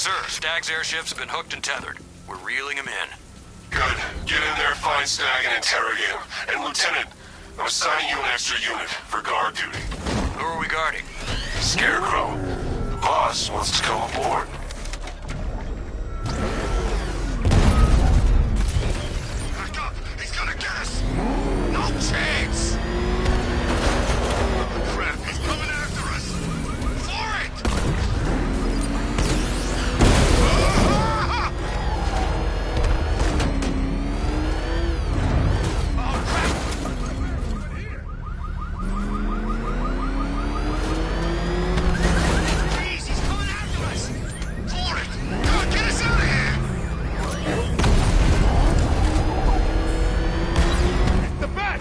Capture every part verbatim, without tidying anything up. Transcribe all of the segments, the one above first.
sir. Stag's airships have been hooked and tethered. We're reeling him in. Good. Get in there, find Stag, and interrogate him. And Lieutenant, I'm assigning you an extra unit for guard duty. Who are we guarding? Scarecrow. The boss wants to come aboard. Back up! He's gonna get us! No chance! Oh, crap, he's coming after us! For it! Ah! Oh, crap! Please, he's coming after us! For it! Come on, get us out of here! The bat!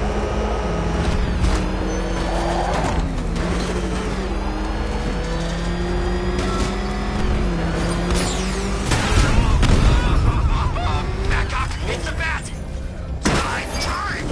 Back up! It's the bat! Time! Time!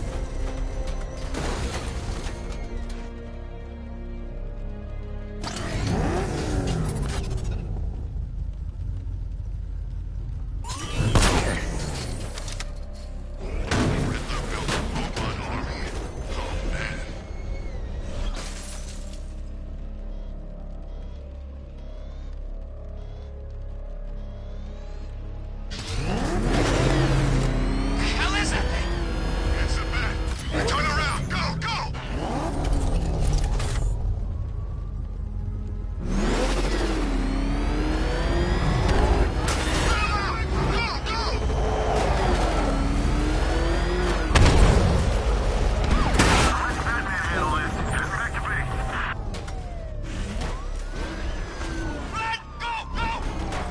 Hell is that thing? It's a bat. Turn around. Go, go. Go, go. Run, go, go.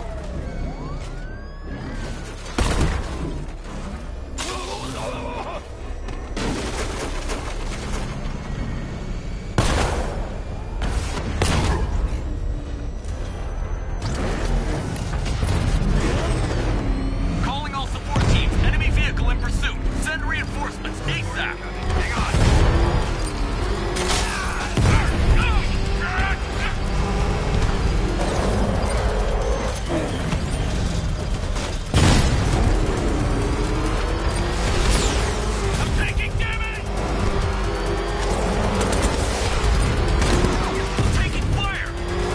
Calling all support teams. Enemy vehicle in pursuit. Send reinforcements. ASAP. Hang on. I'm taking damage! Taking fire!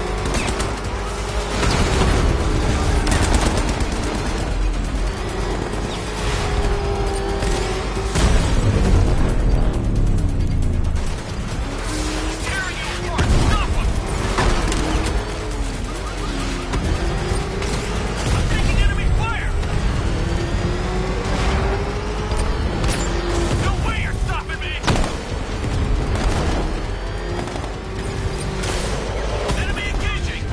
Tearing you apart! Stop him! I'm taking enemy fire! No way you're stopping me! Enemy engaging!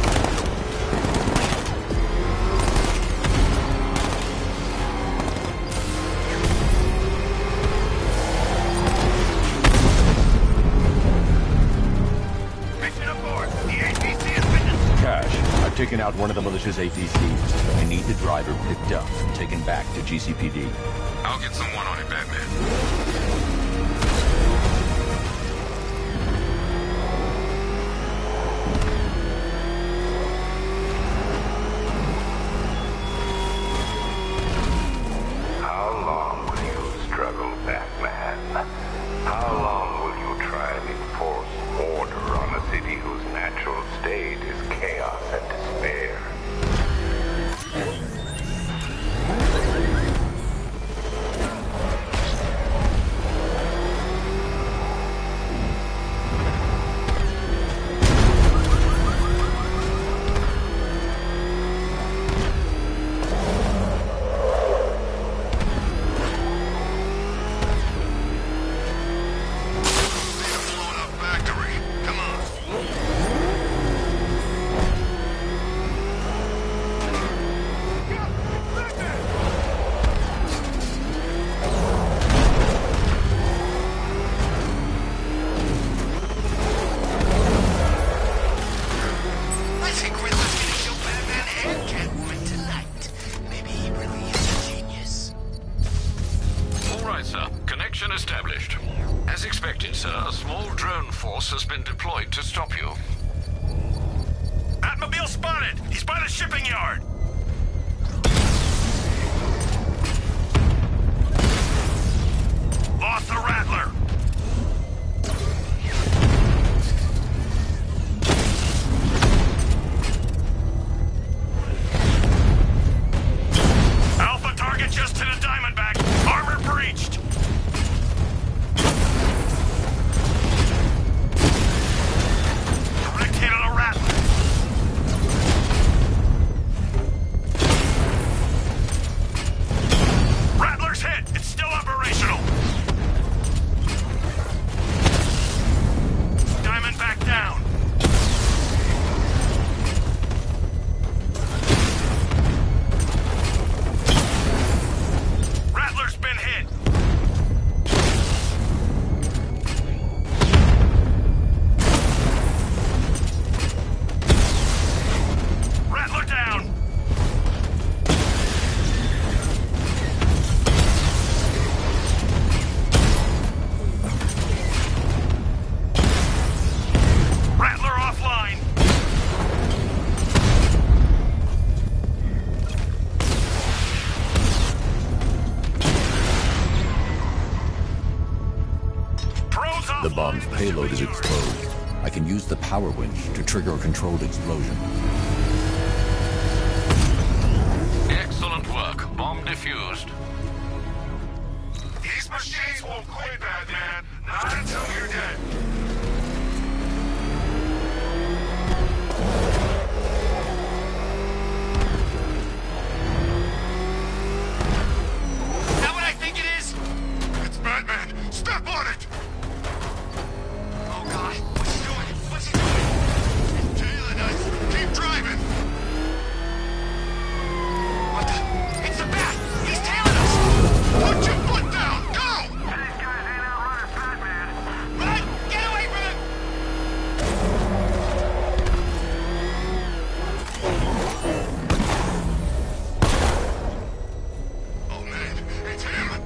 Mission aboard! The A P C has been destroyed! Cash, I've taken out one of the militia's A T Cs. I need the driver picked up and taken back to G C P D. I'll get someone on it, Batman. How long will you struggle, Batman? How long will you try and enforce order on a city whose natural state is chaos and despair? Connection established. As expected, sir, a small drone force has been deployed to stop you. Batmobile SEAL spotted! He's by the shipping yard! Lost the Rattler! Alpha target just hit a Diamondback. Armor breached. Direct hit on a Rattler. Rattler's hit. It's still operational. Diamondback down. Rattler's been hit. Rattler down. Rattler offline. Drones offline. The bomb's payload is exposed. I can use the power winch to trigger a controlled explosion. Excellent work. Bomb defused. These machines won't quit, Batman. Not until you're dead. Is that what I think it is? It's Batman. Step on it. Oh God, what's he doing? What's he doing? He's tailing us. Keep driving. What the? It's the bat! He's tailing us! Put your foot down. Go. These guys ain't outrunning Batman. Run! Get away from him! Oh man, it's him.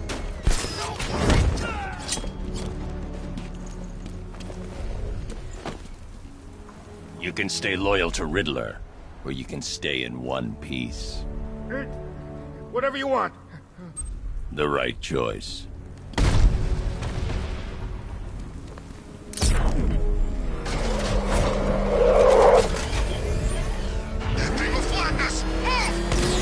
You can stay loyal to Riddler, or you can stay in one piece. Whatever you want. The right choice. That thing will flatten us. Move.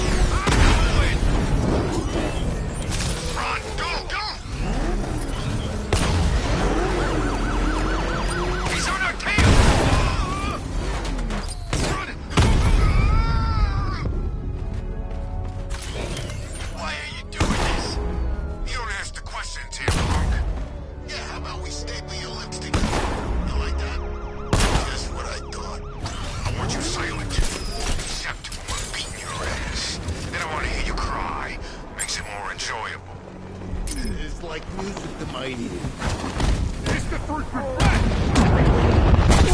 Run. Go. Go. He's on our tail! Run. Why are you doing this? You don't ask the questions here, punk. Yeah, how about we staple your lips together? I like that. Just what I thought. I want you silent. Except when we're beating your ass. Then I want to hear you cry. Makes it more enjoyable. It's like music to my ears. It's the first regret!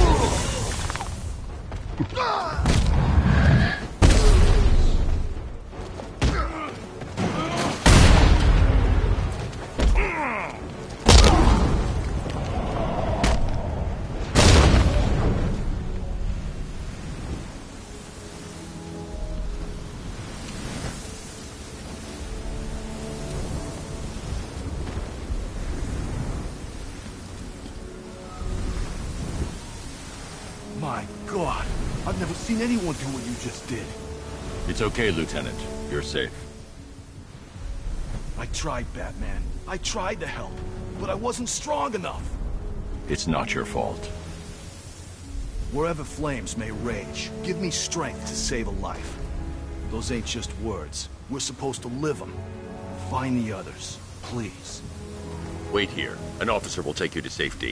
My God, I've never seen anyone do what you just did. It's okay, Lieutenant. You're safe. I tried, Batman. I tried to help, but I wasn't strong enough. It's not your fault. Wherever flames may rage, give me strength to save a life. Those ain't just words. We're supposed to live them. Find the others, please. Wait here. An officer will take you to safety.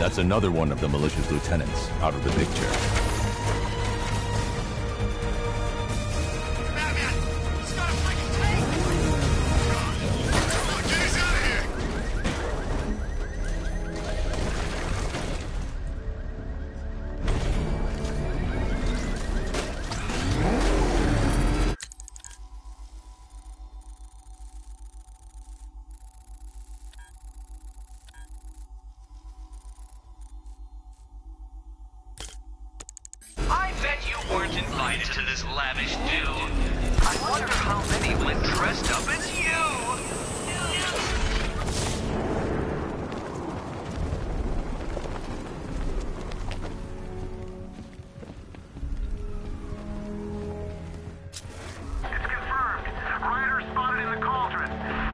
That's another one of the militia's lieutenants out of the picture. Batman! He's got a freaking tank! Come on, get us out of here! I bet you weren't invited to this lavish do. I wonder how many went dressed up as you. It's confirmed. Rioters spotted in the cauldron.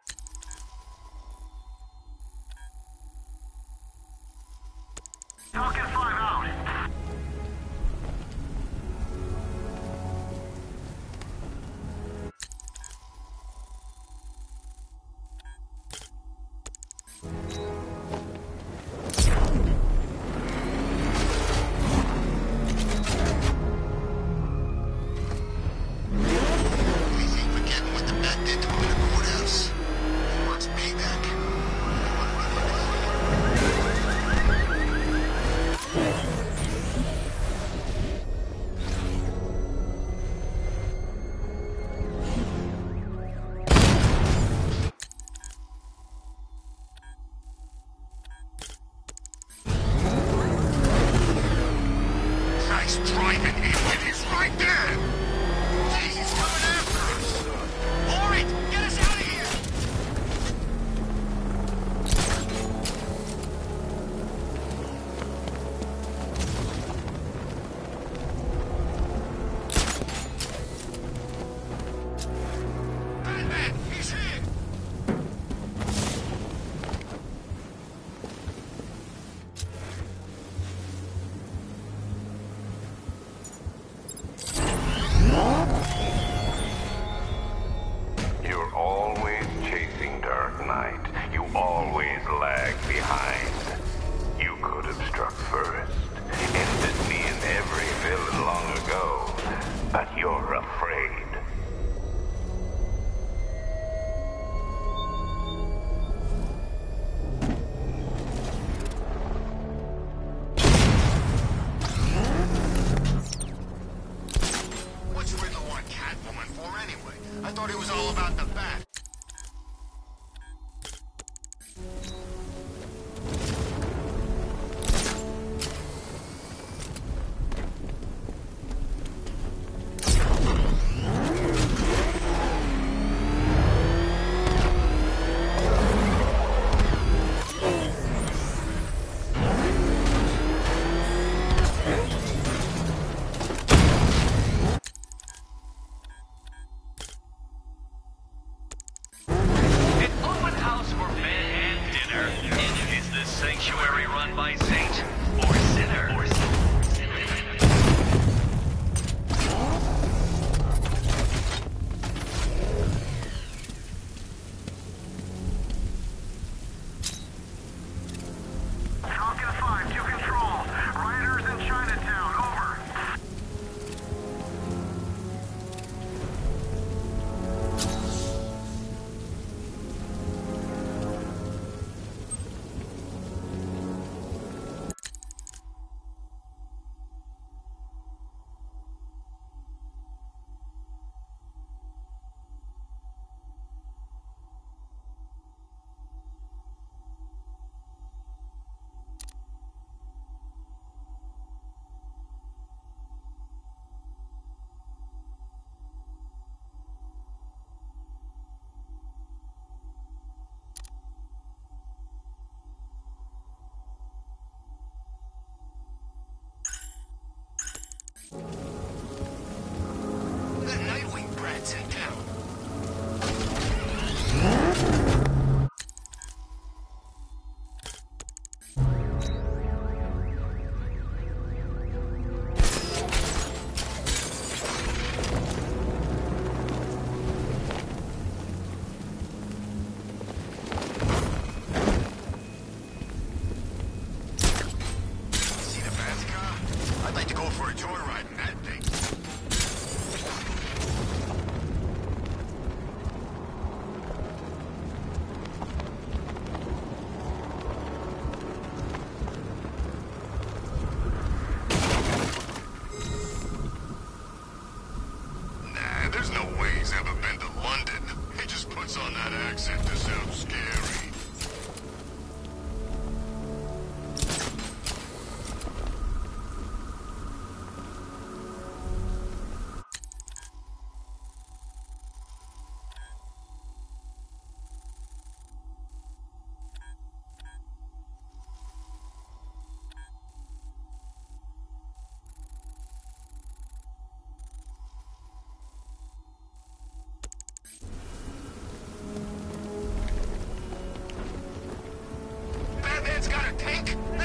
Falcon five out. Anything forgetting what the Bat did to him in the courthouse? He wants payback. Nice driving, idiot! He's right there! Gee, he's coming after us! Alright, get us out of here! Batman, he's here! You're always chasing Dark Knight. You always lag behind. You could have struck first. Ended me and every villain long ago. But you're afraid. What's Riddler want Catwoman for anyway? I thought it was all about the Bat.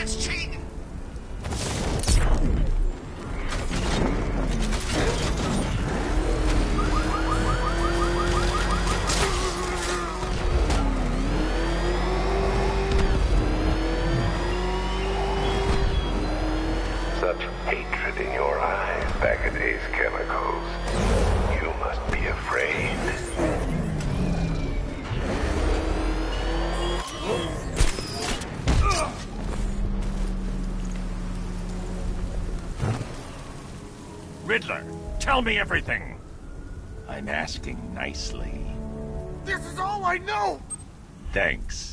That's cheating! Such hatred in your eyes back at Ace Chemicals. You must be afraid. Riddler, tell me everything. I'm asking nicely. This is all I know! Thanks.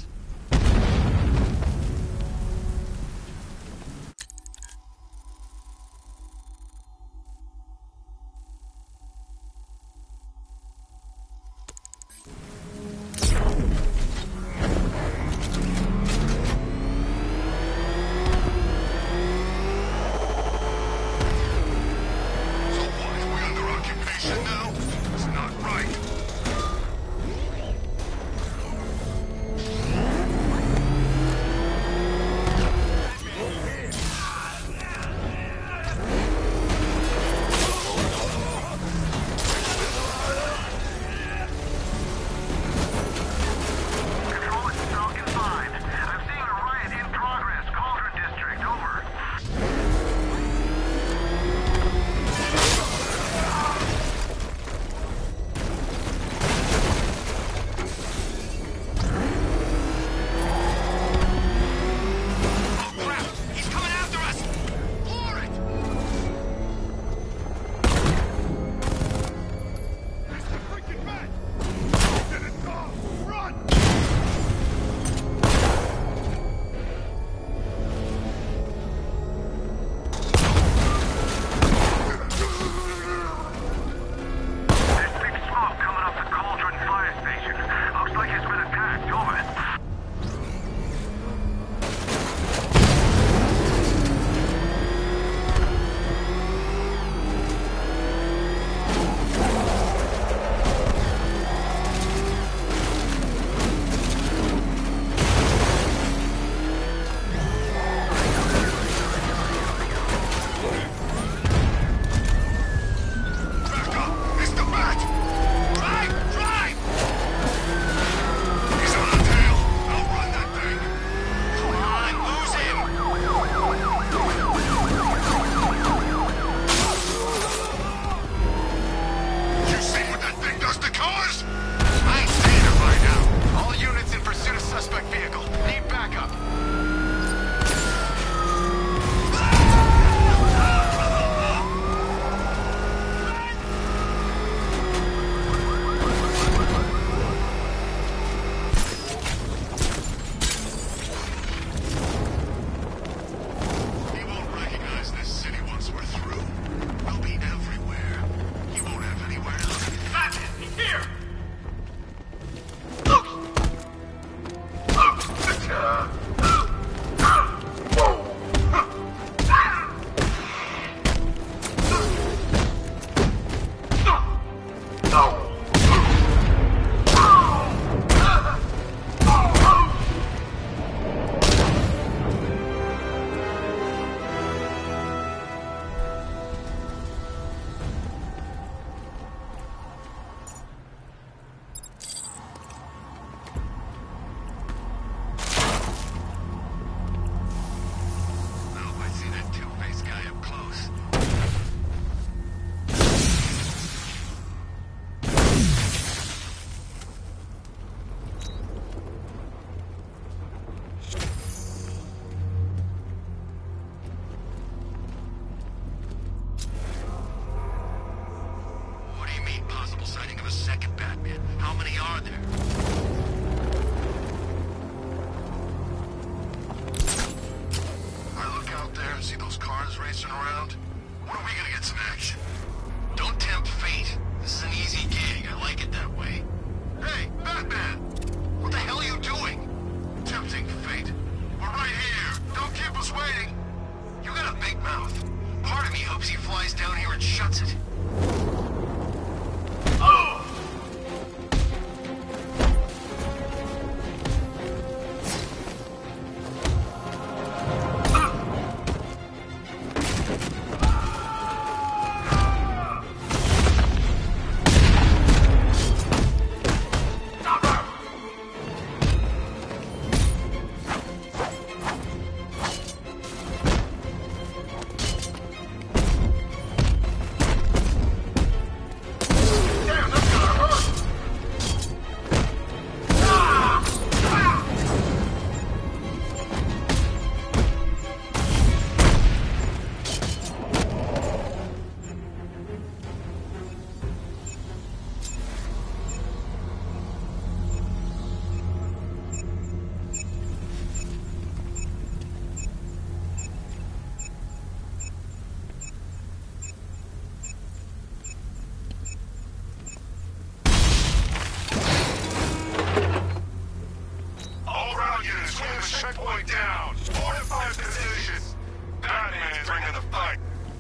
Checkpoint down. Fortify position. Batman's bringing the fight.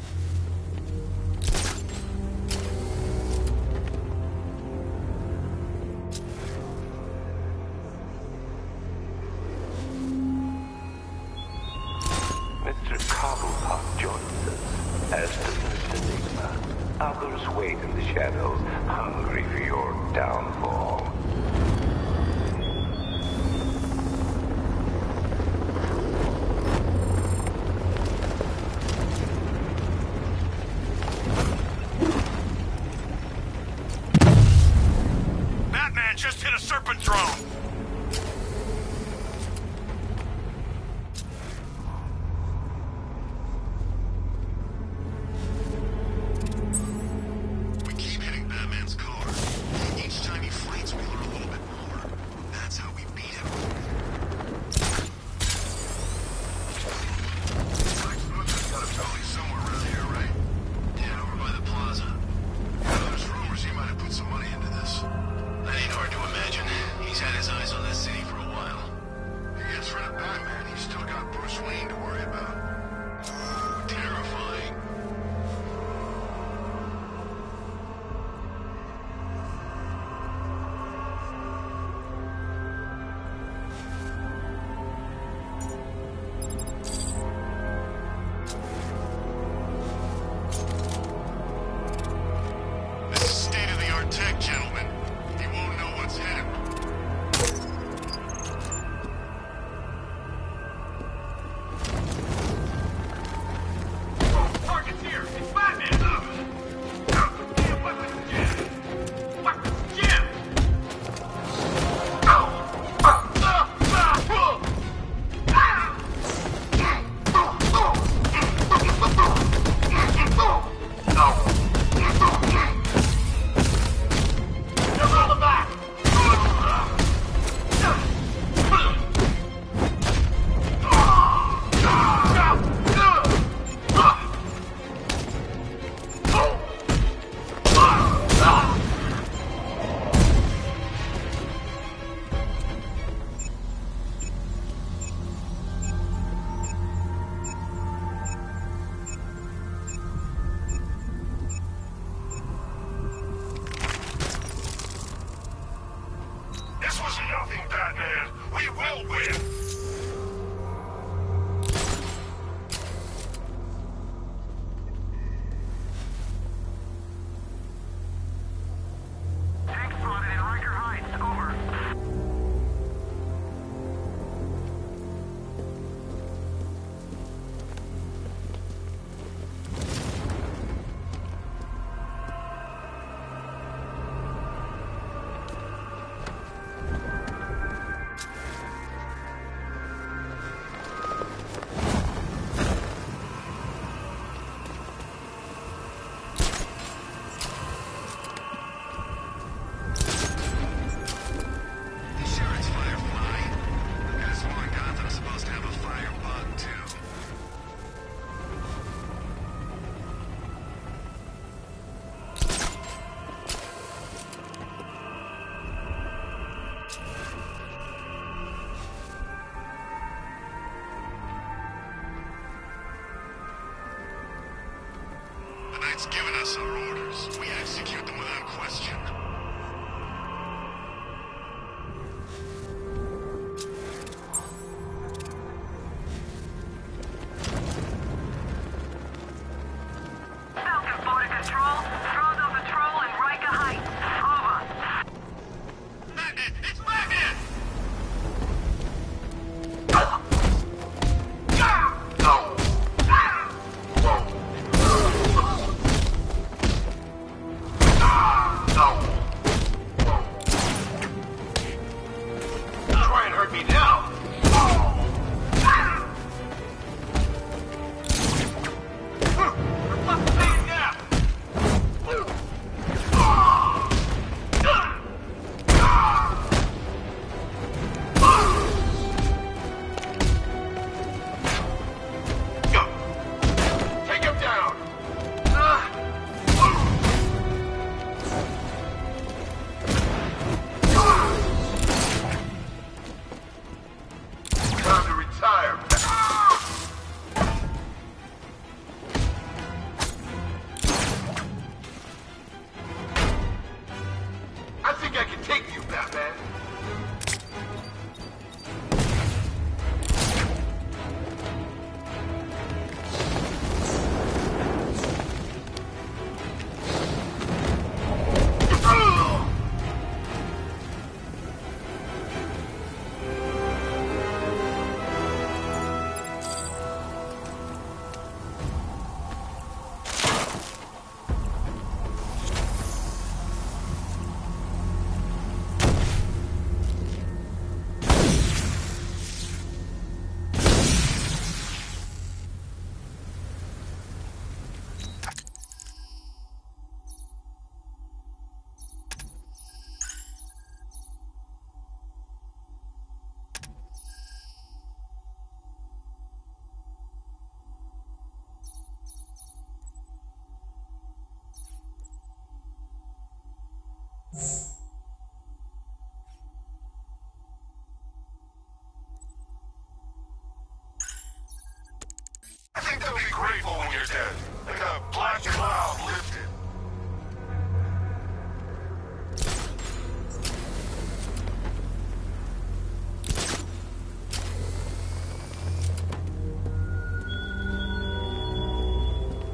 Mister Cobblepot joins us, as does Mister Enigma. Others wait in the shadows, hungry for your downfall. Batman just hit a serpent drone! We keep hitting Batman's car. Each time he fights, we learn a little bit more. That's how we beat him. Lex Luthor's got a belly somewhere around here, right? Yeah, over by the plaza. Now, there's rumors he might have put some money into this. That ain't hard to imagine. He's had his eyes on that city for a while. He gets rid of Batman, he's still got Bruce Wayne to worry about. Ooh, terrifying. This is state-of-the-art tech, gentlemen. He won't know what's hit him. Target's here! It's Batman! Damn weapons jammed! Weapons jammed! They're rolling back! This was nothing, Batman. We will win. Tank spotted in Riker Heights. Over. You sure it's Firefly? I could have sworn Gotham's supposed to have a firebug, too. The Knight's given us our orders. We execute them without question. Falcon four to control. Frodo patrol in Riker Heights. Over. Batman! It's Batman! Ah!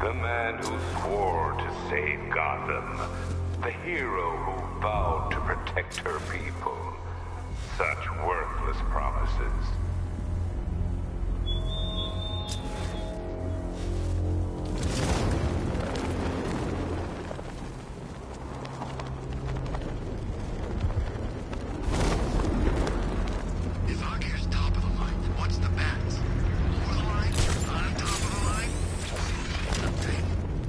The man who swore to save Gotham. The hero who vowed to protect her people. Such worthless promises. If Akir's top of the line, what's the bats? Over the line? On top of the line? Okay.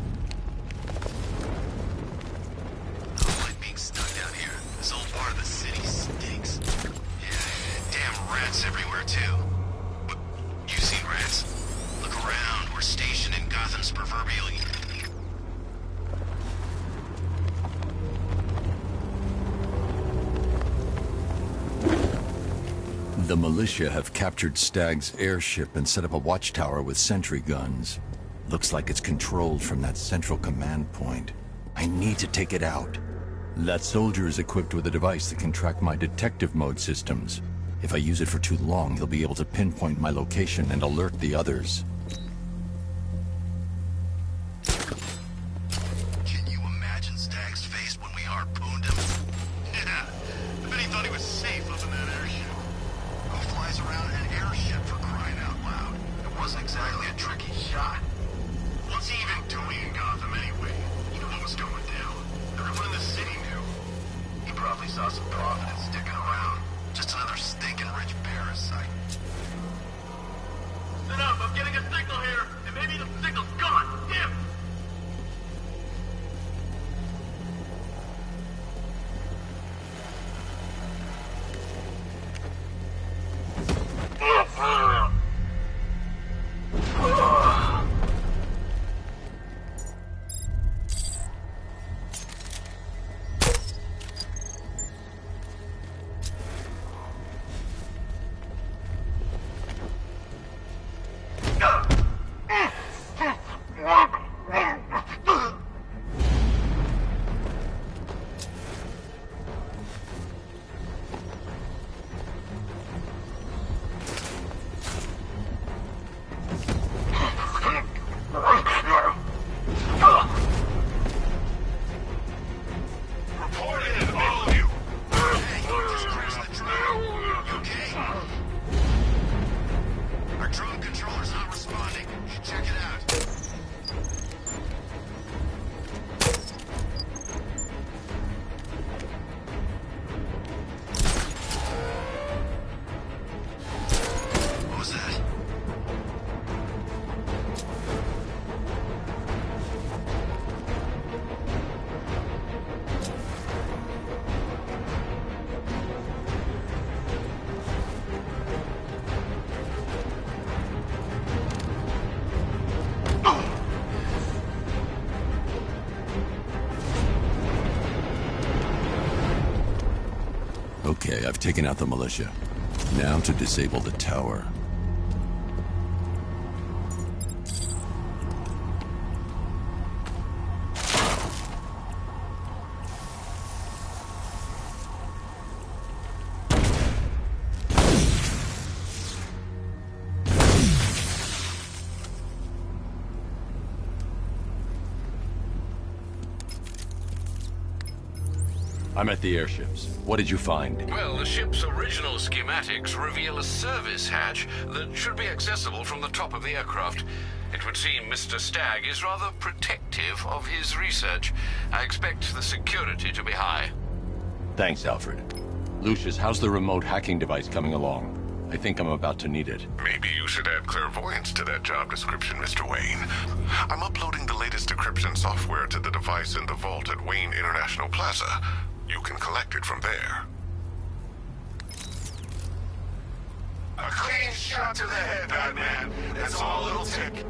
I don't like being stuck down here. This whole part of the city stinks. Yeah, damn rats everywhere, too. But you've seen rats. Look around. We're stationed in Gotham's proverbial... The militia have captured Stagg's airship and set up a watchtower with sentry guns. Looks like it's controlled from that central command point. I need to take it out. That soldier is equipped with a device that can track my detective mode systems. If I use it for too long, he'll be able to pinpoint my location and alert the others. Can you imagine Stagg's face when we harpooned him? Yeah, I bet he thought he was safe up in that airship. Who flies around in an airship for crying out loud? It wasn't exactly a tricky shot. What's he even doing in Gotham anyway? He knew what was going down. Everyone in the city knew. He probably saw some profit in sticking around. Just another stinking rich parasite. Sit up, I'm getting a signal here, and maybe the signal's gone. Damn! Okay, I've taken out the militia. Now to disable the tower. I'm at the airships. What did you find? Well, the ship's original schematics reveal a service hatch that should be accessible from the top of the aircraft. It would seem Mister Stagg is rather protective of his research. I expect the security to be high. Thanks, Alfred. Lucius, how's the remote hacking device coming along? I think I'm about to need it. Maybe you should add clairvoyance to that job description, Mister Wayne. I'm uploading the latest decryption software to the device in the vault at Wayne International Plaza. You can collect it from there. A clean shot to the head, Batman. That's all it'll take.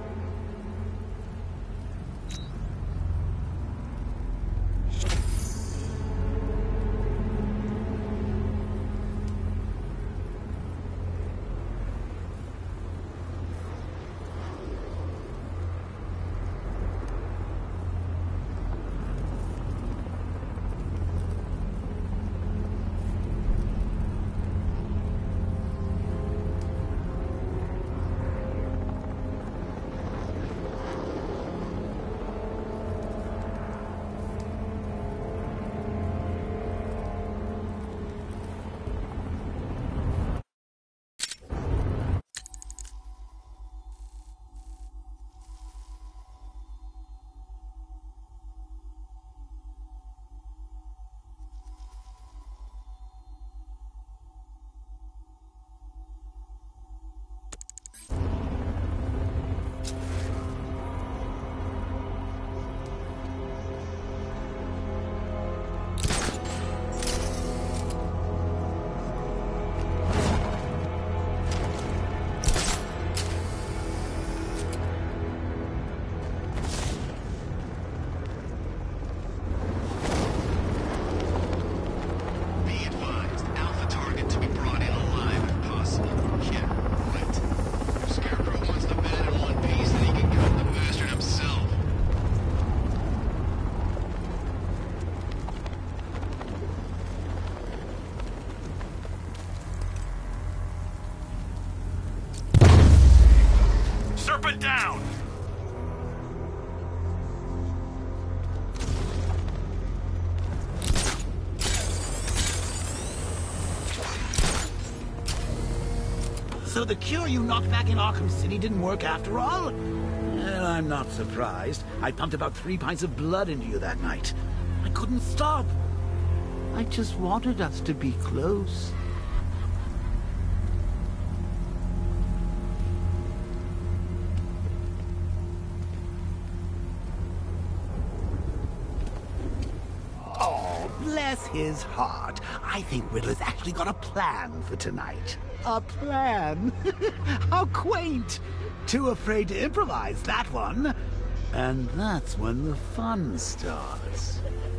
Up and down! So the cure you knocked back in Arkham City didn't work after all? Well, I'm not surprised. I pumped about three pints of blood into you that night. I couldn't stop. I just wanted us to be close. Oh, bless his heart. I think Riddler's actually got a plan for tonight. A plan? How quaint! Too afraid to improvise, that one. And that's when the fun starts.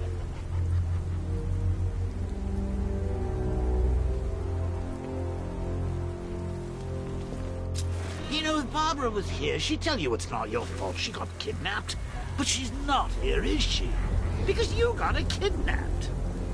You know, if Barbara was here, she'd tell you it's not your fault she got kidnapped. But she's not here, is she? Because you got her kidnapped.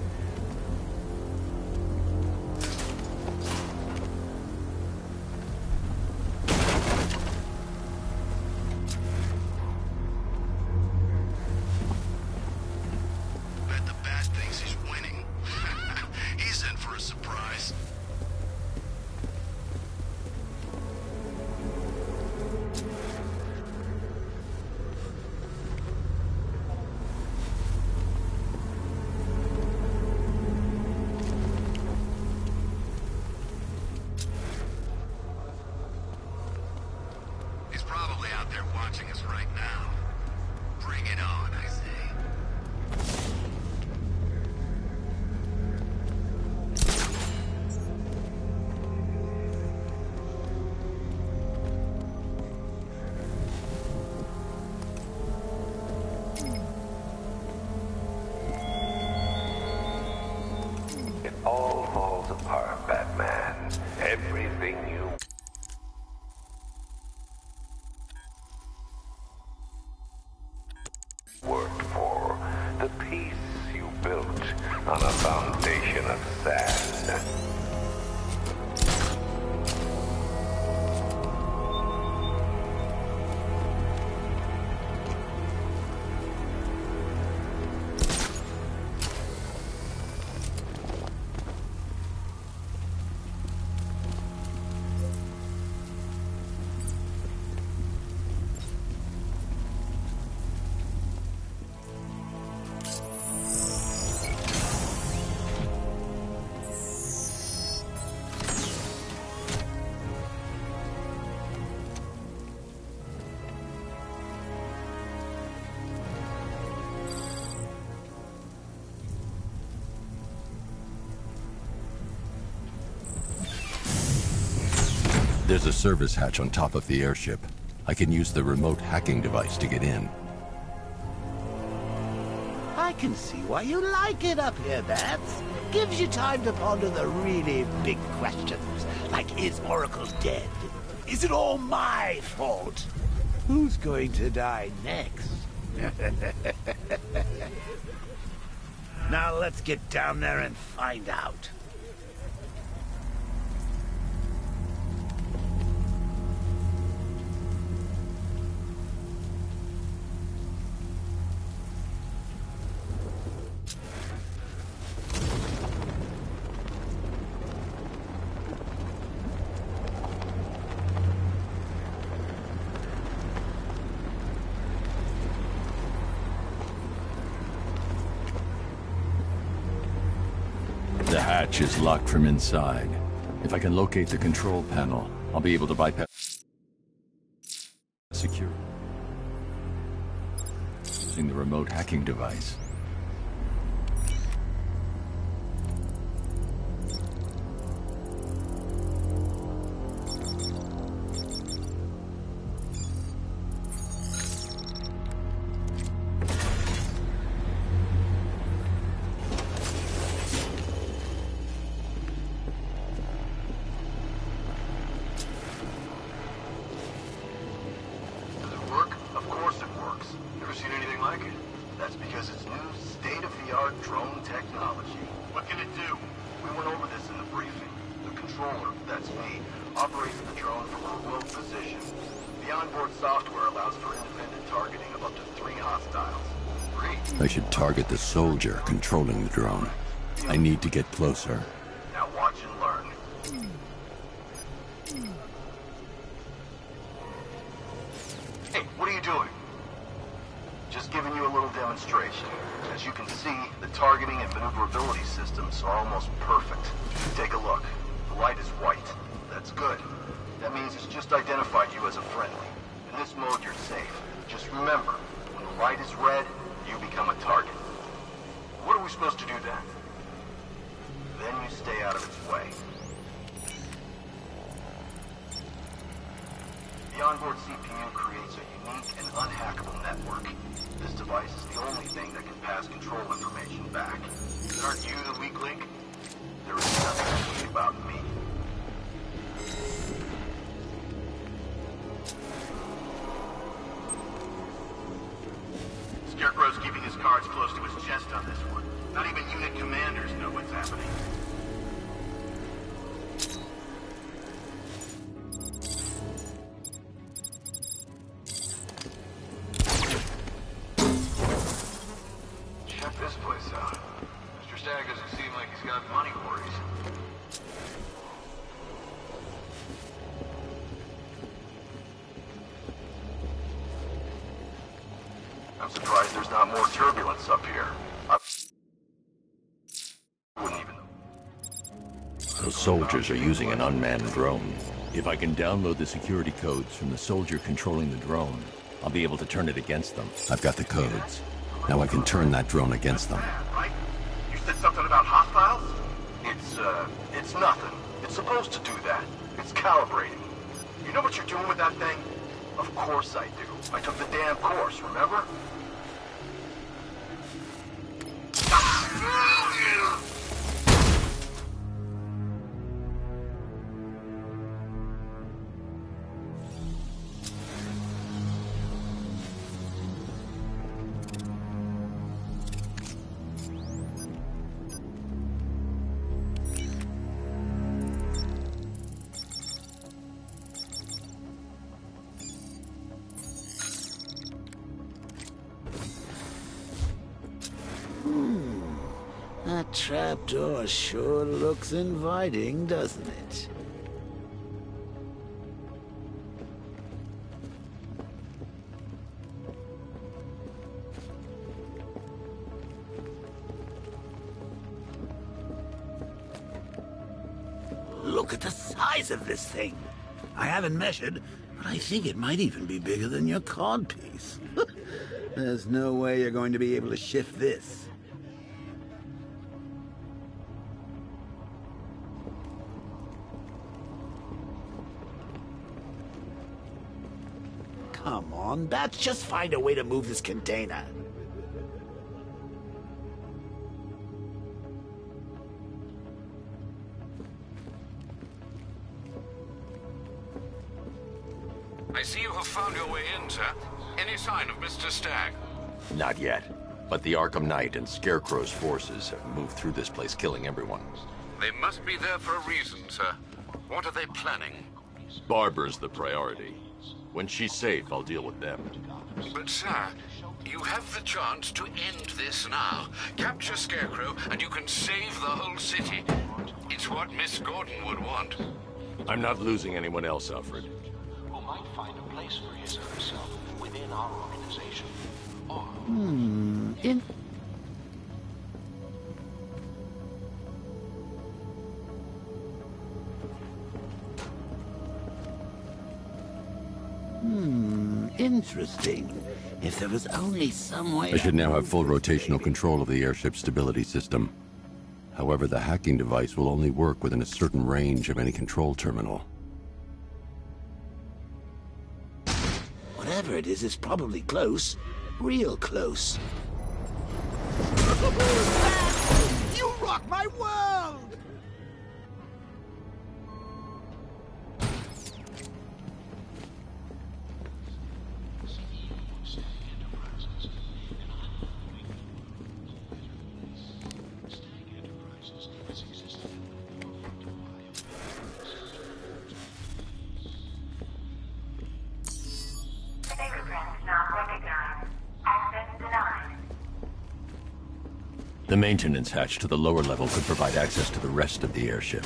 Bet the Bat thinks he's winning. He's in for a surprise. He's probably out there watching us right now. Bring it on, I say. It all falls apart, Batman. Everything you worked for, the peace you built on a foundation of sand. There's a service hatch on top of the airship. I can use the remote hacking device to get in. I can see why you like it up here, Bats. Gives you time to ponder the really big questions, like is Oracle dead? Is it all my fault? Who's going to die next? Now let's get down there and find out. The hatch is locked from inside. If I can locate the control panel, I'll be able to bypass security using the remote hacking device. Does it work? Of course it works. Never seen anything like it. That's because it's new. The onboard software allows for independent targeting of up to three hostiles. Three? I should target the soldier controlling the drone. I need to get closer. Now watch and learn. Hey, what are you doing? Just giving you a little demonstration. As you can see, the targeting and maneuverability systems are almost perfect. Take a look. The light is white. That's good. That means it's just identified you as a friendly. In this mode, you're safe. Just remember, when the light is red, you become a target. What are we supposed to do then? Then you stay out of its way. The onboard C P U creates a unique and unhackable network. This device is the only thing that can pass control information back. Aren't you the weak link? There is nothing weak about me. Scarecrow's keeping his cards close to his chest on this one. Not even unit commanders know what's happening. Check this place out. Mister Stagg doesn't seem like he's got money worries. I'm surprised there's not more turbulence up here. I wouldn't even know. Those soldiers are using an unmanned drone. If I can download the security codes from the soldier controlling the drone, I'll be able to turn it against them. I've got the codes. Now I can turn that drone against them. Right? You said something about hostiles? It's, uh, it's nothing. It's supposed to do that. It's calibrating. You know what you're doing with that thing? Of course I do. I took the damn course, remember? That trapdoor sure looks inviting, doesn't it? Look at the size of this thing. I haven't measured, but I think it might even be bigger than your codpiece. There's no way you're going to be able to shift this. Come on, Bats, just find a way to move this container. I see you have found your way in, sir. Any sign of Mister Stagg? Not yet. But the Arkham Knight and Scarecrow's forces have moved through this place, killing everyone. They must be there for a reason, sir. What are they planning? Barbara's the priority. When she's safe, I'll deal with them. But, sir, you have the chance to end this now. Capture Scarecrow, and you can save the whole city. It's what Miss Gordon would want. I'm not losing anyone else, Alfred. Who might find a place for his or herself within our organization. Or... Hmm. In... Hmm. Interesting. If there was only some way... I should now have full rotational control of the airship's stability system. However, the hacking device will only work within a certain range of any control terminal. Whatever it is, it's probably close. Real close. You rock my world! The maintenance hatch to the lower level could provide access to the rest of the airship.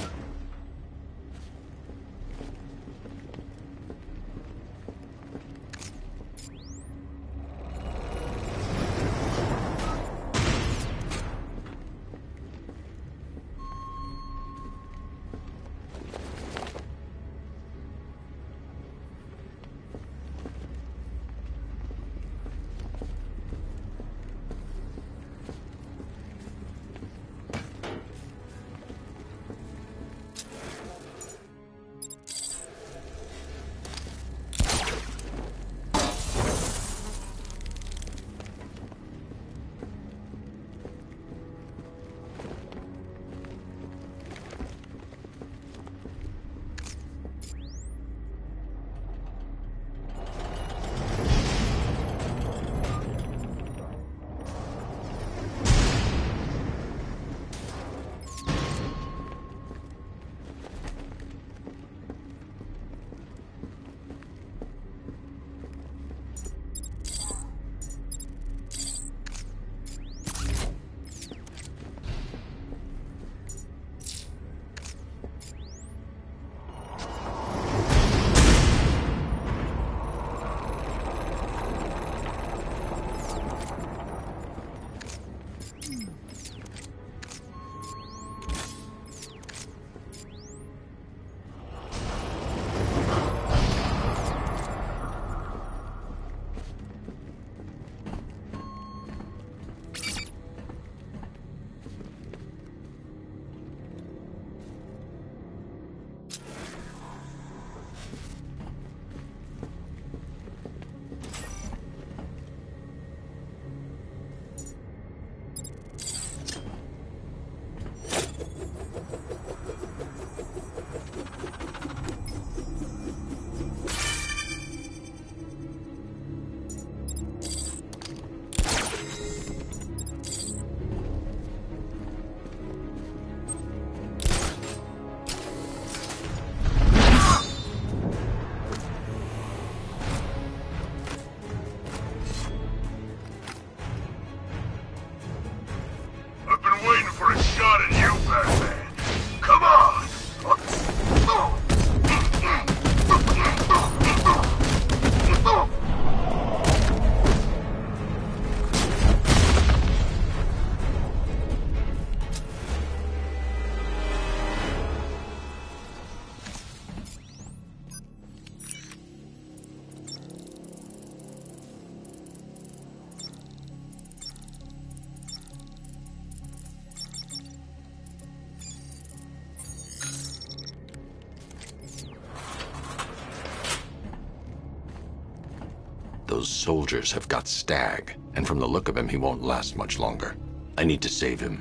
Those soldiers have got Stagg, and from the look of him, he won't last much longer. I need to save him.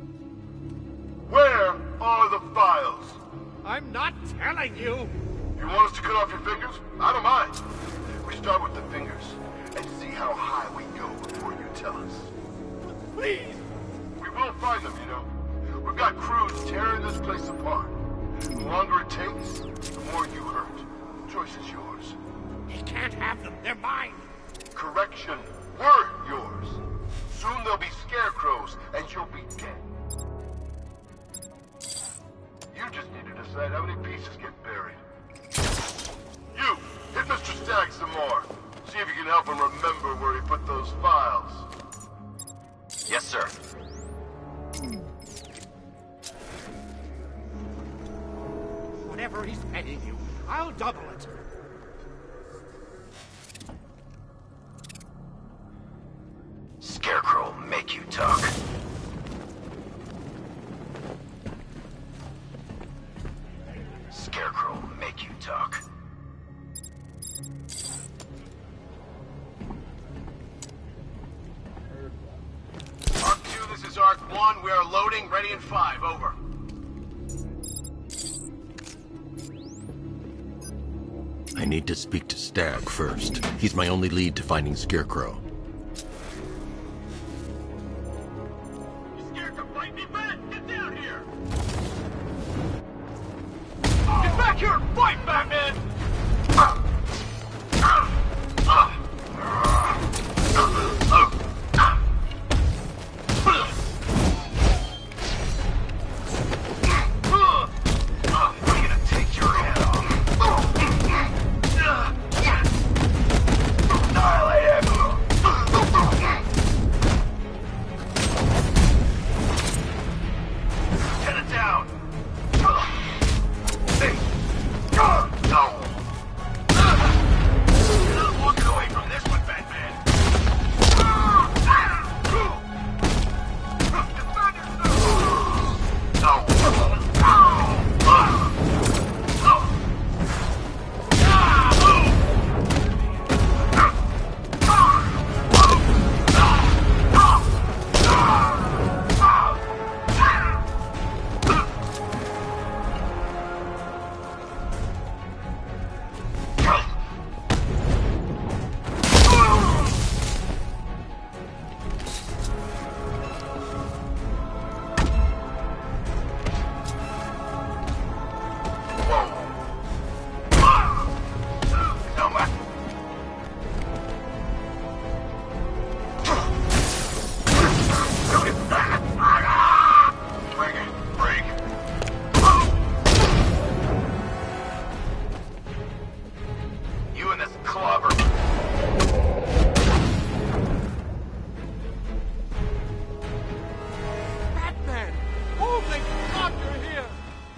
Where are the files? I'm not telling you! You want us to cut off your fingers? I don't mind. We start with the fingers, and see how high we go before you tell us. Please! We will find them, you know. We've got crews tearing this place apart. The longer it takes, the more you hurt. The choice is yours. He can't have them. They're mine. Correction. Were yours. Soon they'll be scarecrows, and you'll be dead. You just need to decide how many pieces get buried. You, hit Mister Stagg some more. See if you can help him remember where he put those files. Yes, sir. Whatever he's paying you, I'll double it. Scarecrow, make you talk. Scarecrow, make you talk. Arc two, this is Arc one. We are loading, ready in five. Over. I need to speak to Stagg first. He's my only lead to finding Scarecrow. You scared to fight me, man? Get down here! Get back here and fight, Batman! clobber. Batman! Oh, thank God you're here!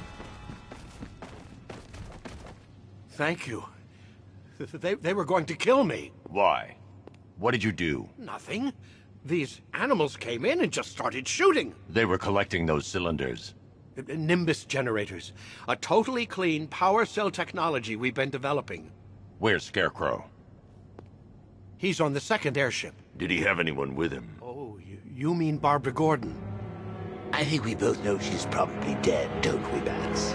Thank you. They, they were going to kill me. Why? What did you do? Nothing. These animals came in and just started shooting. They were collecting those cylinders. Nimbus generators. A totally clean power cell technology we've been developing. Where's Scarecrow? He's on the second airship. Did he have anyone with him? Oh, you, you mean Barbara Gordon? I think we both know she's probably dead, don't we, Bats?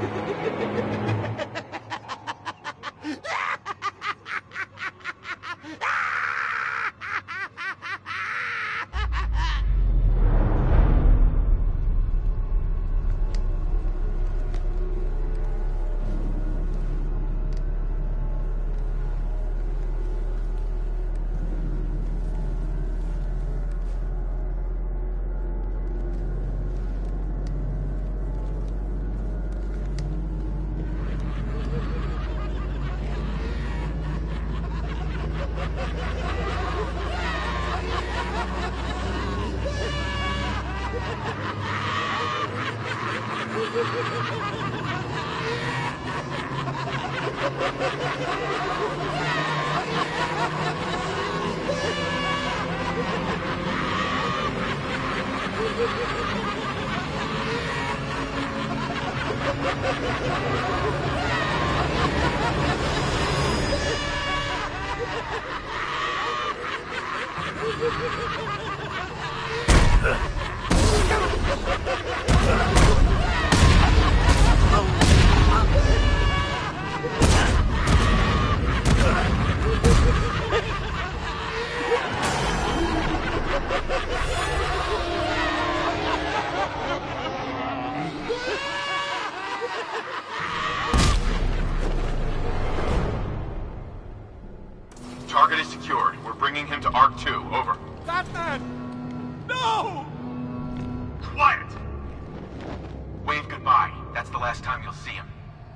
Target is secured. We're bringing him to Arc two. Over. Batman! No! Quiet! Wayne, goodbye. That's the last time you'll see him.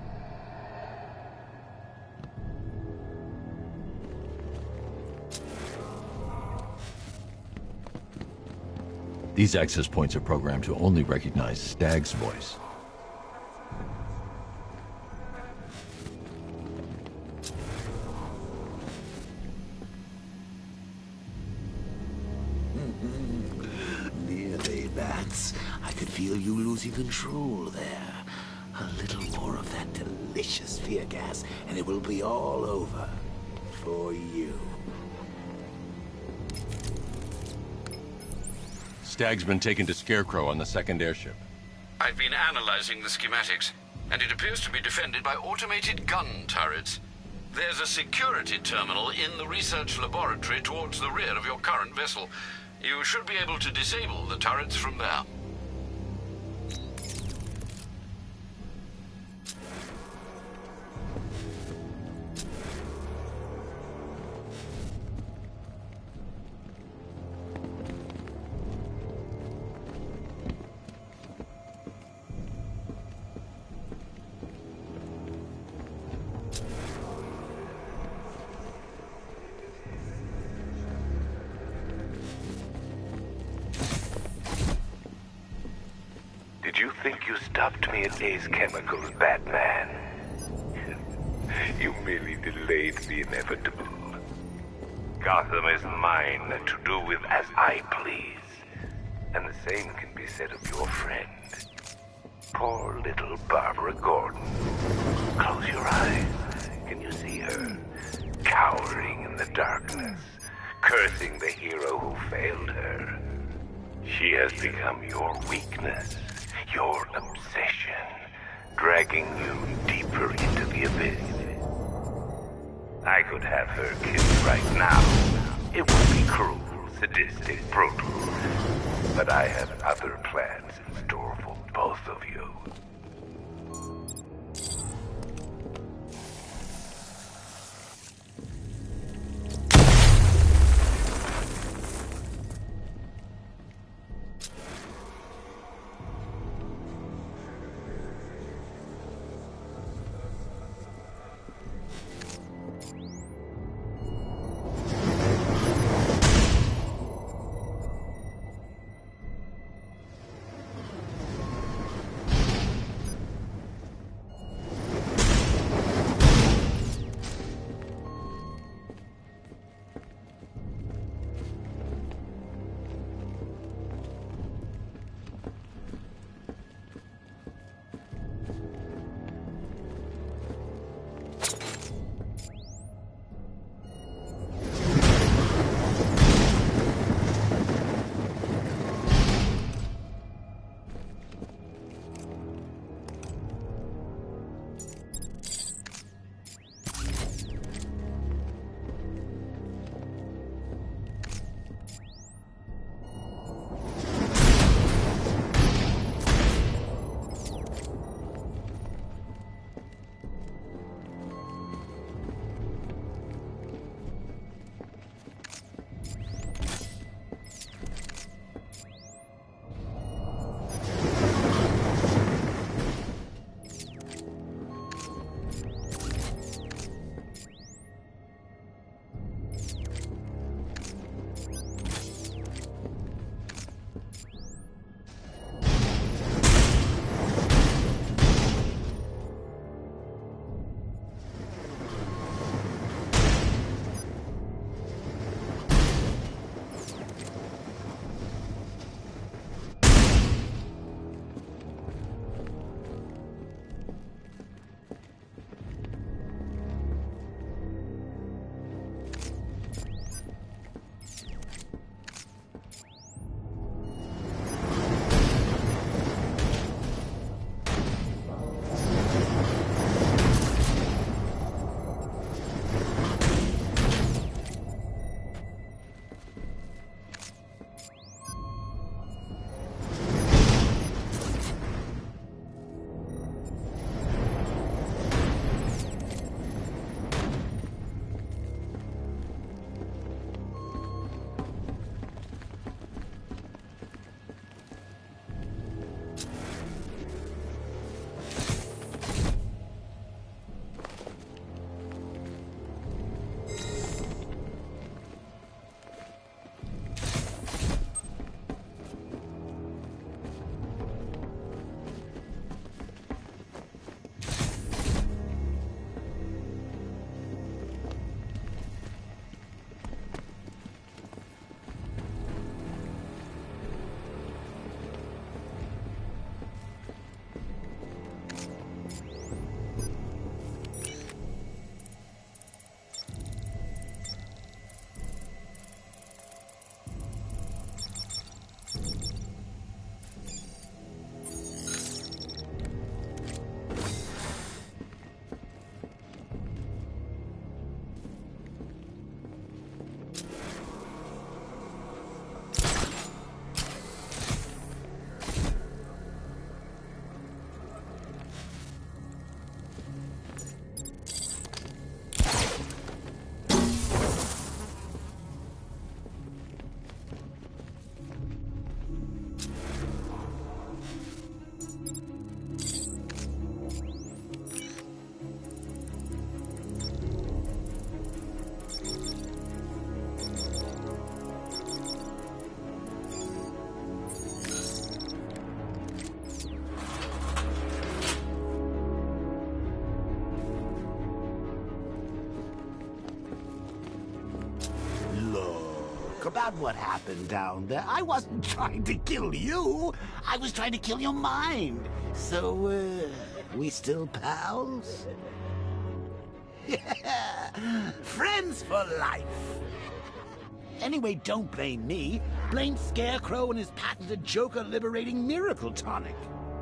These access points are programmed to only recognize Stag's voice. Nearly, Bats. I could feel you losing control there. A little more of that delicious fear gas, and it will be all over. For you. Stag's been taken to Scarecrow on the second airship. I've been analyzing the schematics, and it appears to be defended by automated gun turrets. There's a security terminal in the research laboratory towards the rear of your current vessel. You should be able to disable the turrets from there. Did you think you stopped me at Ace Chemicals, Batman? You merely delayed the inevitable. Gotham is mine to do with as I please. And the same can be said of your friend. Poor little Barbara Gordon. Close your eyes. Can you see her? Cowering in the darkness, cursing the hero who failed her. She has become your weakness. Your obsession, dragging you deeper into the abyss. I could have her killed right now. It would be cruel, sadistic, brutal. But I have other plans in store for both of you. joke about what happened down there. I wasn't trying to kill you. I was trying to kill your mind. So, uh, we still pals? Friends for life. Anyway, don't blame me. Blame Scarecrow and his patented Joker-liberating miracle tonic.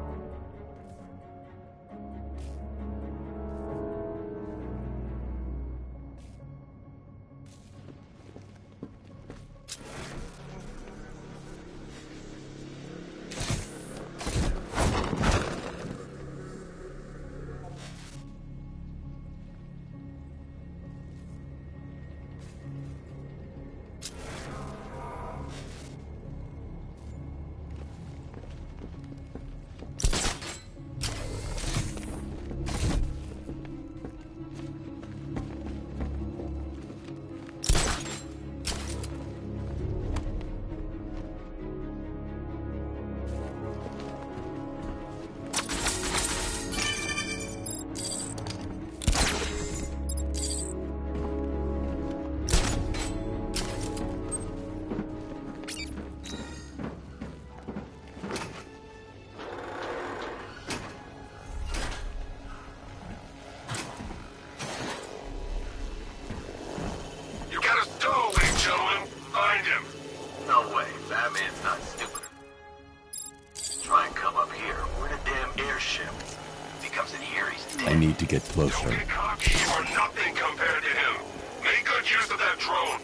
I need to get closer. Don't get cocky. You are nothing compared to him. Make good use of that drone.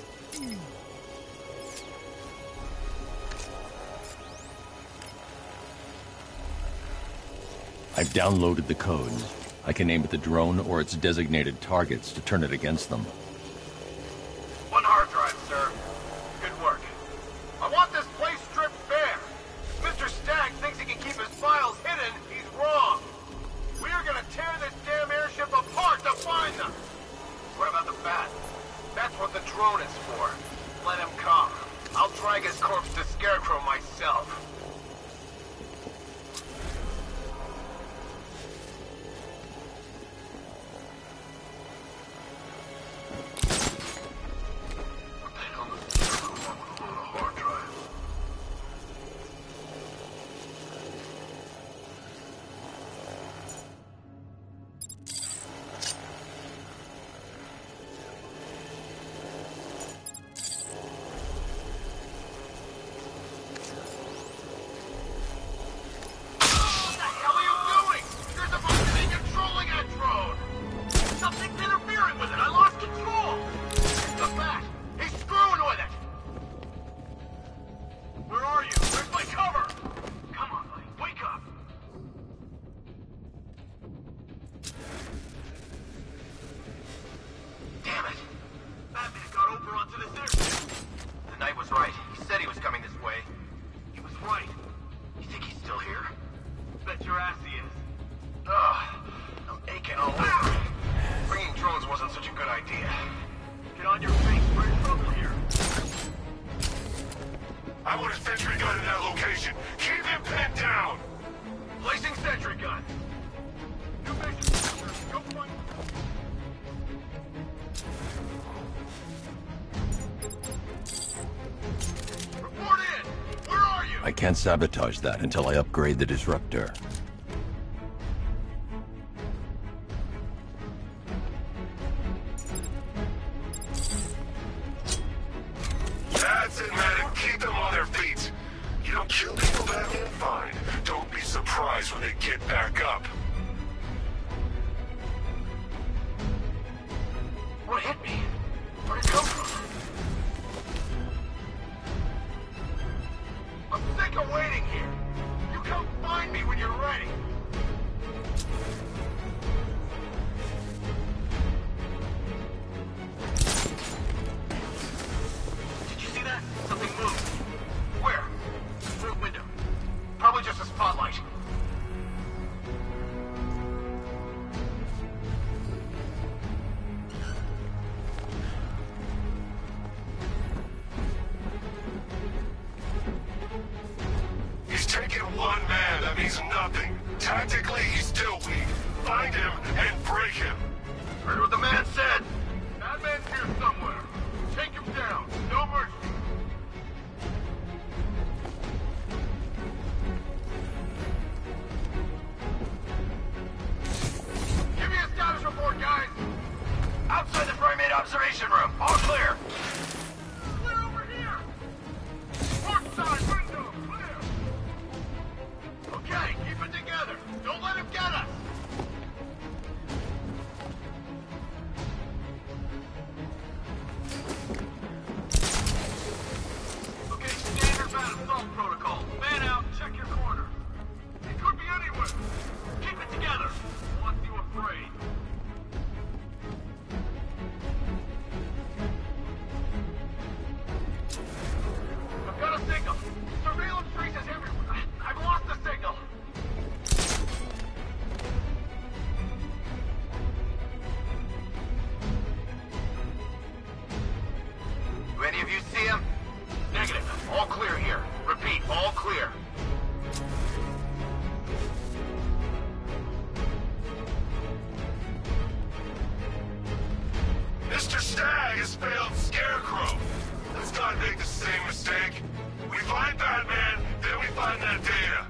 I've downloaded the codes. I can aim at the drone or its designated targets to turn it against them. One hard drive, sir. Good work. I want this place stripped bare. If Mister Stagg thinks he can keep his files hidden, he's wrong. We are gonna tear this damn airship apart to find them. What about the bat? That's what the drone is for. Let him come. I'll drag his corpse to Scarecrow myself. I can't sabotage that until I upgrade the disruptor. That's it, man. Keep them on their feet. You don't kill people back in, fine. Don't be surprised when they get back up. What hit me? Where'd it come from? I'm sick of waiting here. You come find me when you're ready. Did you see that? Something moved. Where? Through a window. Probably just a spotlight. One man, that means nothing. Tactically, he's still weak. Find him and break him. Heard what the man said. That man's here somewhere. Take him down. No mercy. Observation room, all clear. Clear over here! Port side window, clear! Okay, keep it together. Don't let him get us. Okay, standard bat assault protocol. Man out, check your corner. He could be anywhere. Keep it together. Wants you afraid. I've got a signal. Surveillance traces everywhere. I've lost the signal. Do any of you see him? Negative. All clear here. Repeat, all clear. Mister Stagg has failed Scarecrow. Let's not make the same mistake. We find Batman, then we find that data.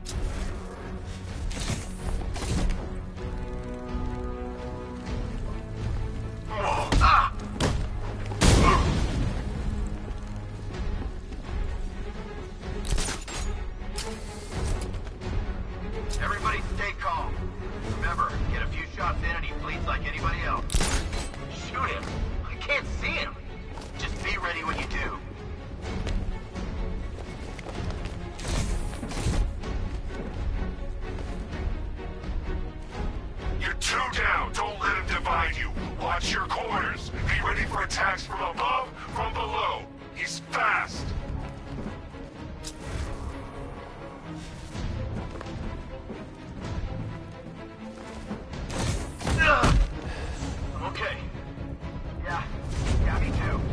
Oh, ah! Everybody stay calm. Remember, get a few shots in and he bleeds like anybody else. Shoot him. I can't see him. Just be ready when you do. You're two down. Don't let him divide you. Watch your corners. Be ready for attacks from above, from below. He's fast. Ugh. Okay. Yeah. Yeah, me too.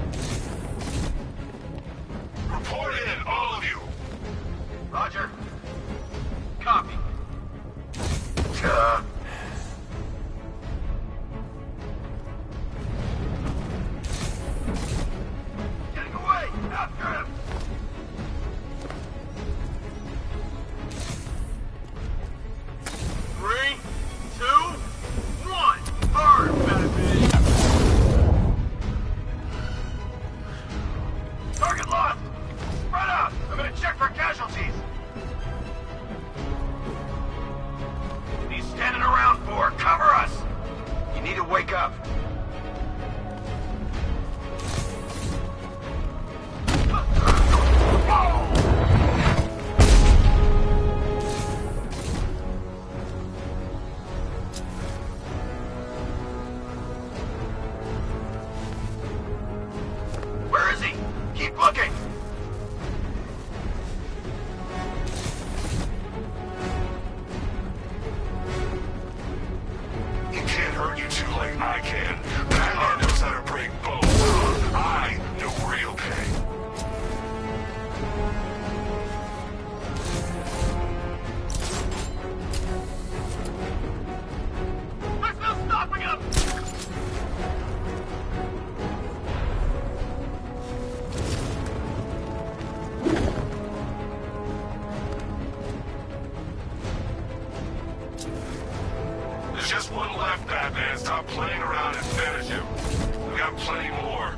Report in, all of you. Roger. Copy. Uh, Getting away! After him! Three, two, one! Burn, Batman! Target lost! Spread out! I'm gonna check for casualties! What are you standing around for? Cover us! You need to wake up. Where is he? Keep looking! he can't hurt you two like I can. Batman knows how to break bones. I know real pain. There's no stopping him! There's just one left, Batman. Stop playing around and finish him. We got plenty more.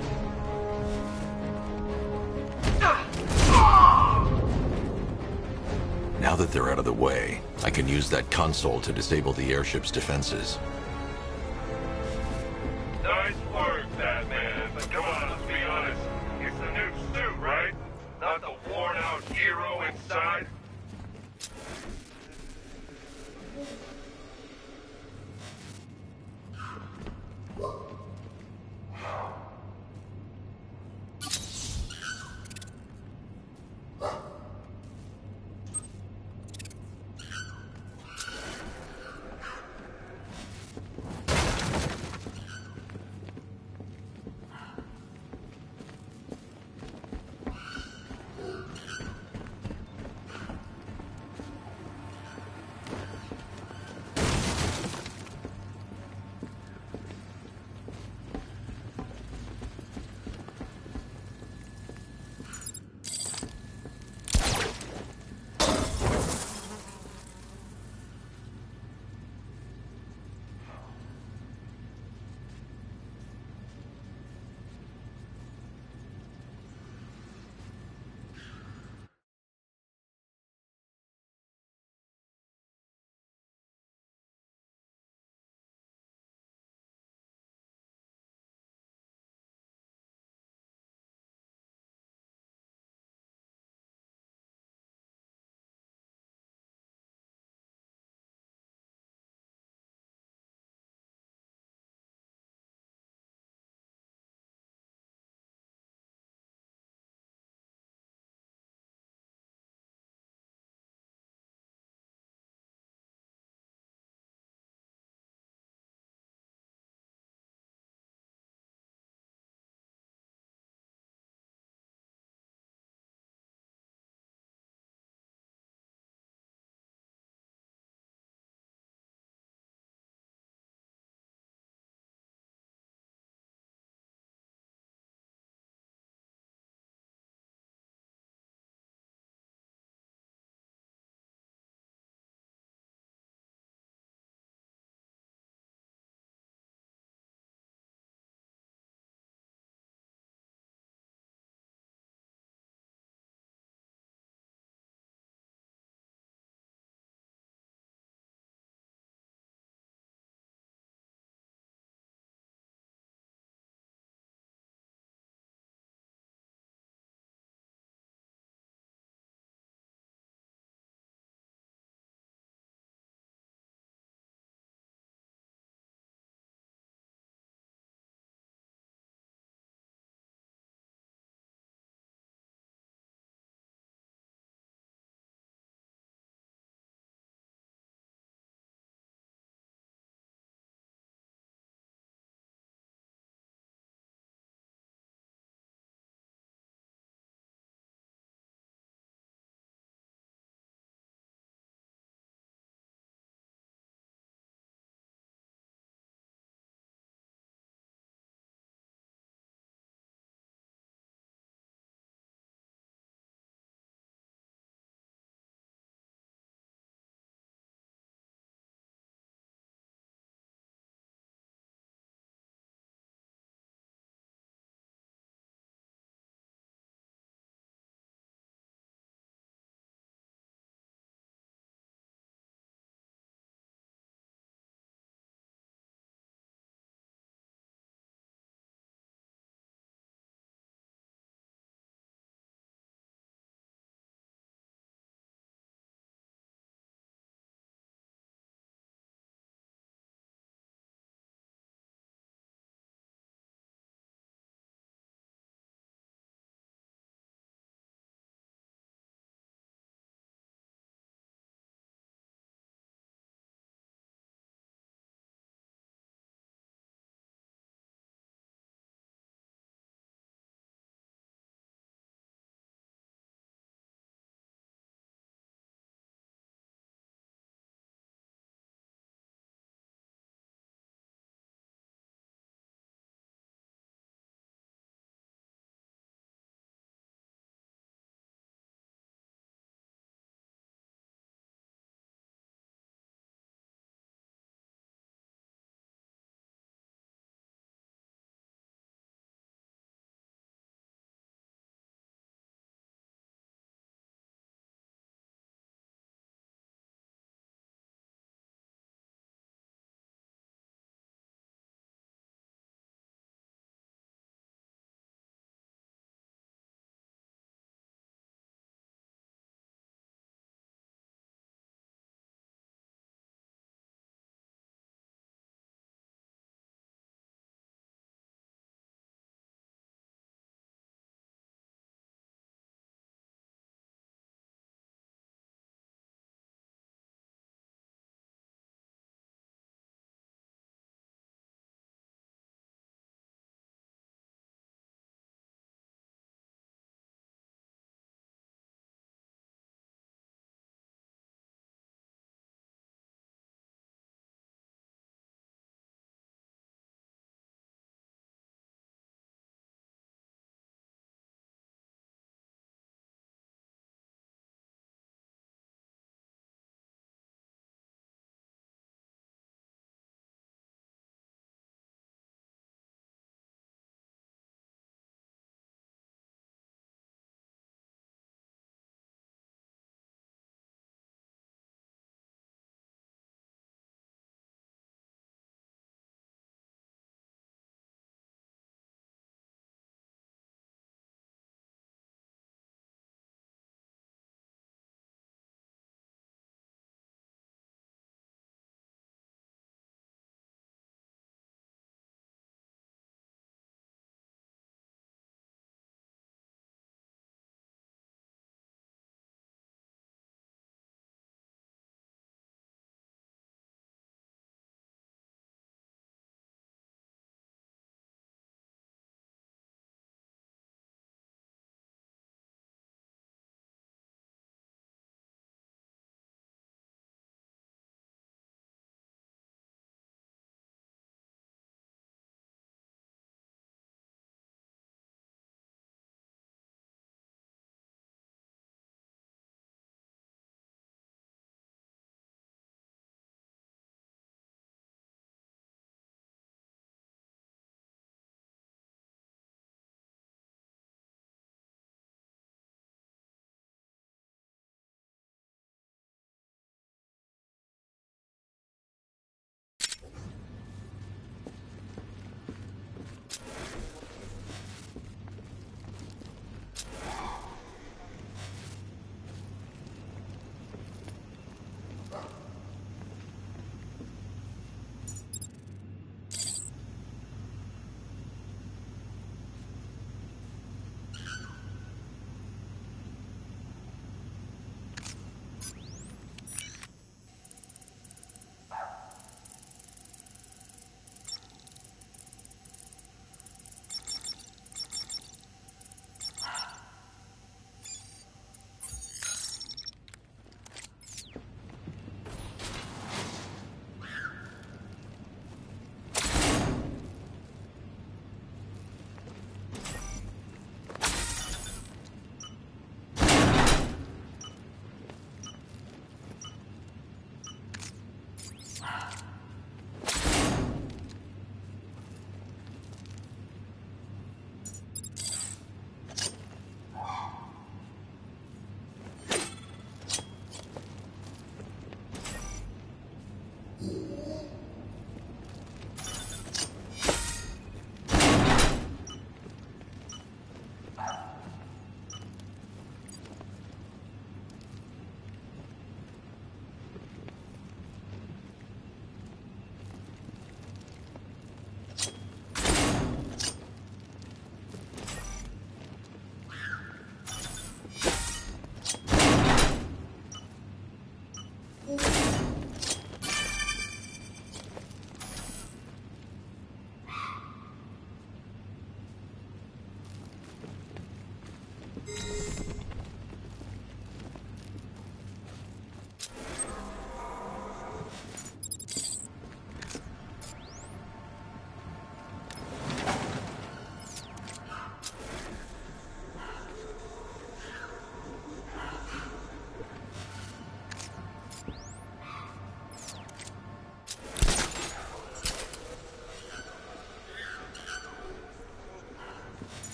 Now that they're out of the way, I can use that console to disable the airship's defenses. Nice work, Batman. But come on, let's be honest. It's the new suit, right? Not the worn-out hero inside.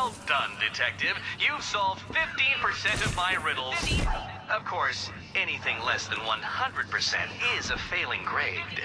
Well done, Detective. You've solved fifteen percent of my riddles. Of course, anything less than one hundred percent is a failing grade.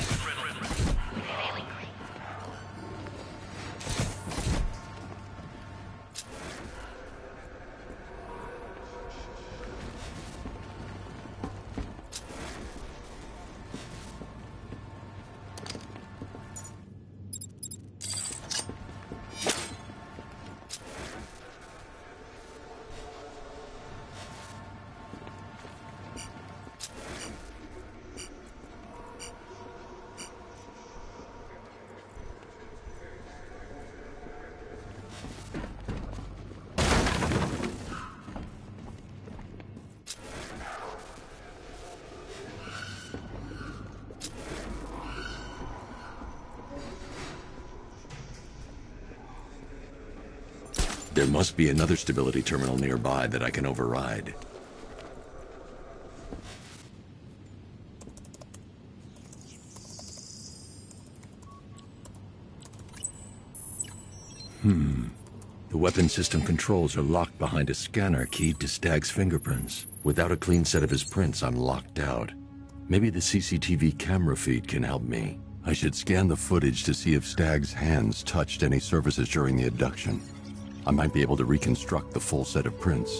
There must be another stability terminal nearby that I can override. Hmm. The weapon system controls are locked behind a scanner keyed to Stag's fingerprints. Without a clean set of his prints, I'm locked out. Maybe the C C T V camera feed can help me. I should scan the footage to see if Stag's hands touched any surfaces during the abduction. I might be able to reconstruct the full set of prints.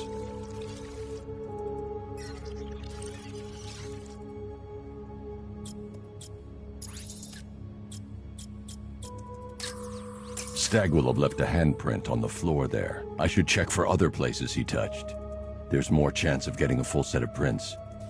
Stag will have left a handprint on the floor there. I should check for other places he touched. There's more chance of getting a full set of prints.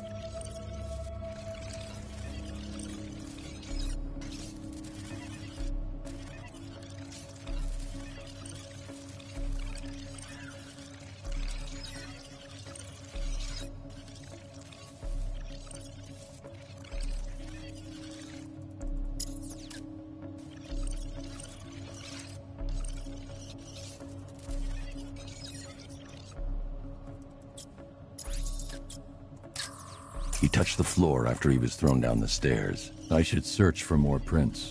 He touched the floor after he was thrown down the stairs. I should search for more prints.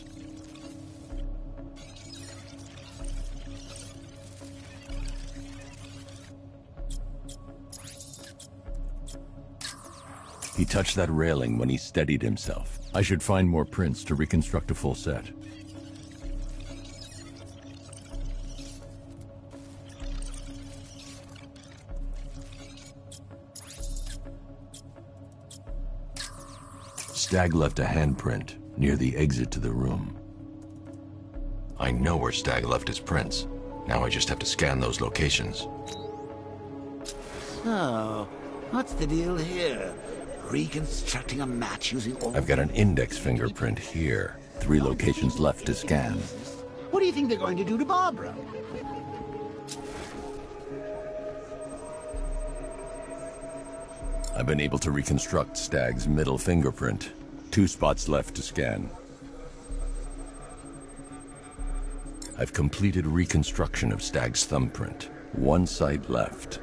He touched that railing when he steadied himself. I should find more prints to reconstruct a full set. Stag left a handprint near the exit to the room. I know where Stag left his prints. Now I just have to scan those locations. So, what's the deal here? Reconstructing a match using all... I've got an index fingerprint here. Three locations left to scan. What do you think they're going to do to Barbara? I've been able to reconstruct Stag's middle fingerprint. Two spots left to scan. I've completed reconstruction of Stag's thumbprint. One site left.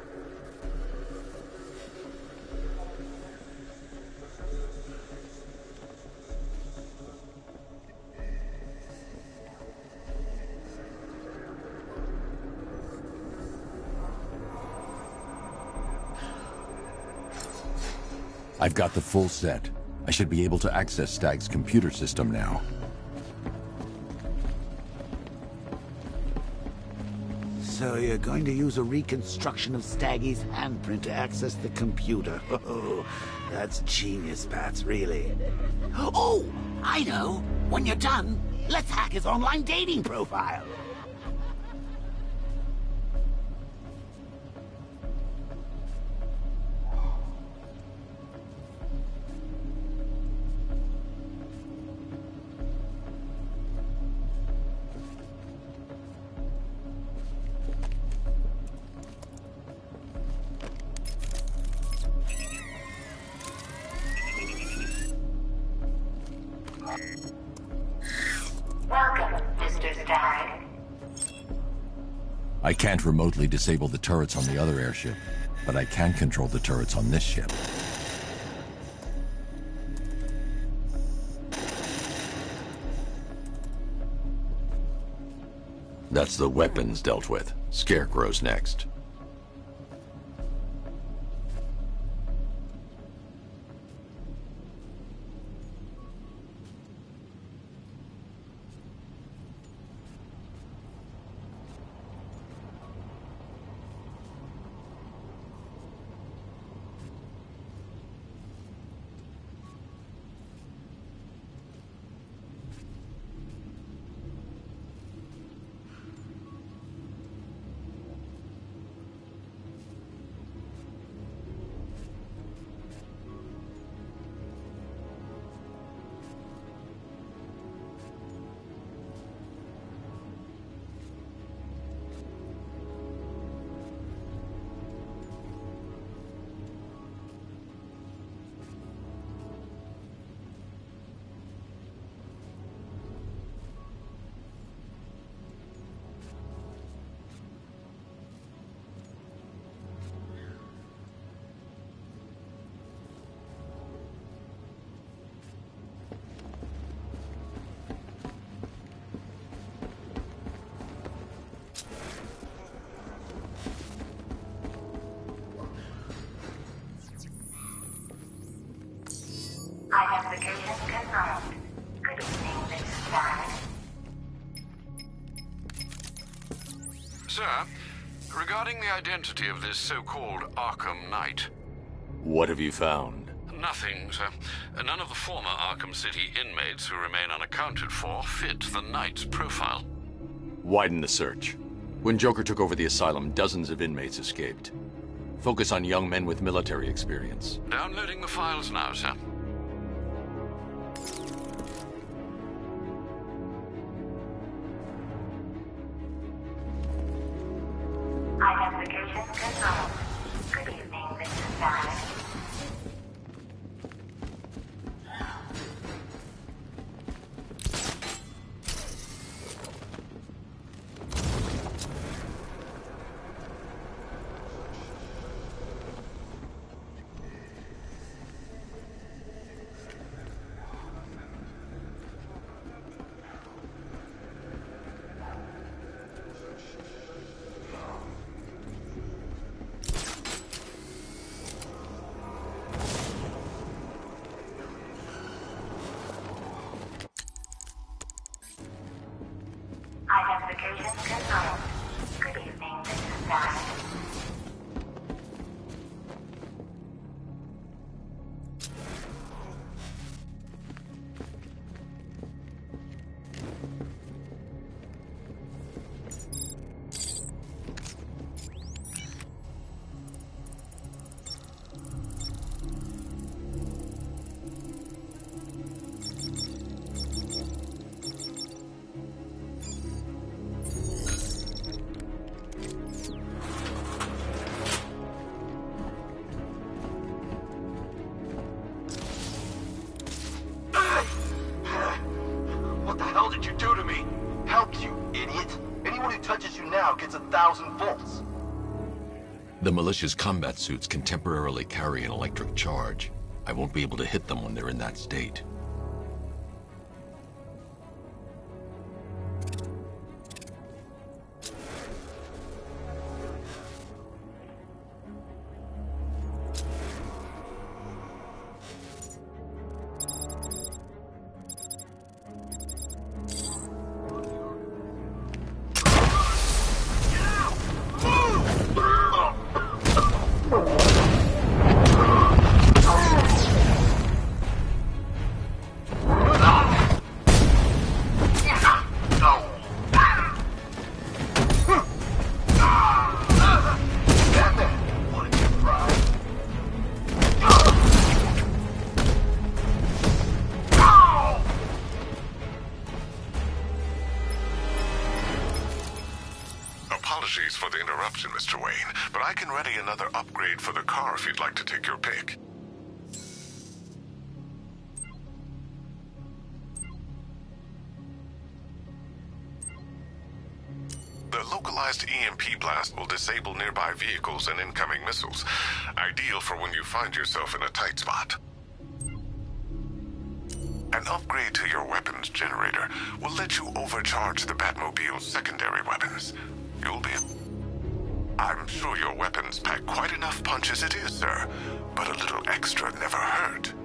I've got the full set. I should be able to access Stag's computer system now. So you're going to use a reconstruction of Staggy's handprint to access the computer. Oh, that's genius, Bats, really. Oh, I know. When you're done, let's hack his online dating profile. I can't remotely disable the turrets on the other airship, but I can control the turrets on this ship. That's the weapons dealt with. Scarecrow's next. Identification confirmed. Good evening, Missus Stagg. Sir, regarding the identity of this so-called Arkham Knight. What have you found? Nothing, sir. None of the former Arkham City inmates who remain unaccounted for fit the Knight's profile. Widen the search. When Joker took over the asylum, dozens of inmates escaped. Focus on young men with military experience. Downloading the files now, sir. Identification confirmed. Good evening, Missus Stagg. Identification confirmed. Good evening, Missus Stagg. What the hell did you do to me? Help, you idiot. Anyone who touches you now gets a thousand volts. The militia's combat suits can temporarily carry an electric charge. I won't be able to hit them when they're in that state. Apologies for the interruption, Mister Wayne, but I can ready another upgrade for the car if you'd like to take your pick. The localized E M P blast will disable nearby vehicles and incoming missiles, ideal for when you find yourself in a tight spot. An upgrade to your weapons generator will let you overcharge the Batmobile's secondary weapons. You'll be... I'm sure your weapons pack quite enough punch as it is, sir. But a little extra never hurt.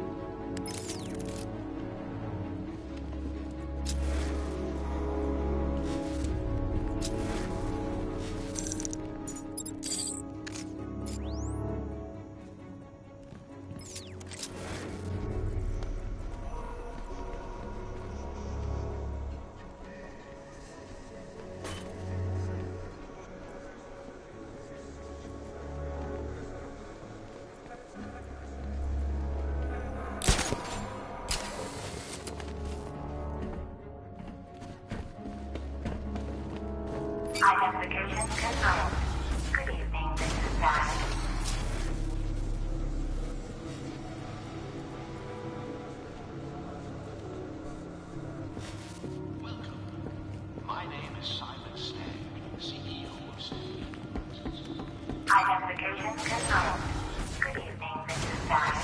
Identification confirmed. Good evening, Mister Stagg. Welcome. My name is Simon Stagg, C E O of Stagg. Identification confirmed. Good evening, Mister Stagg.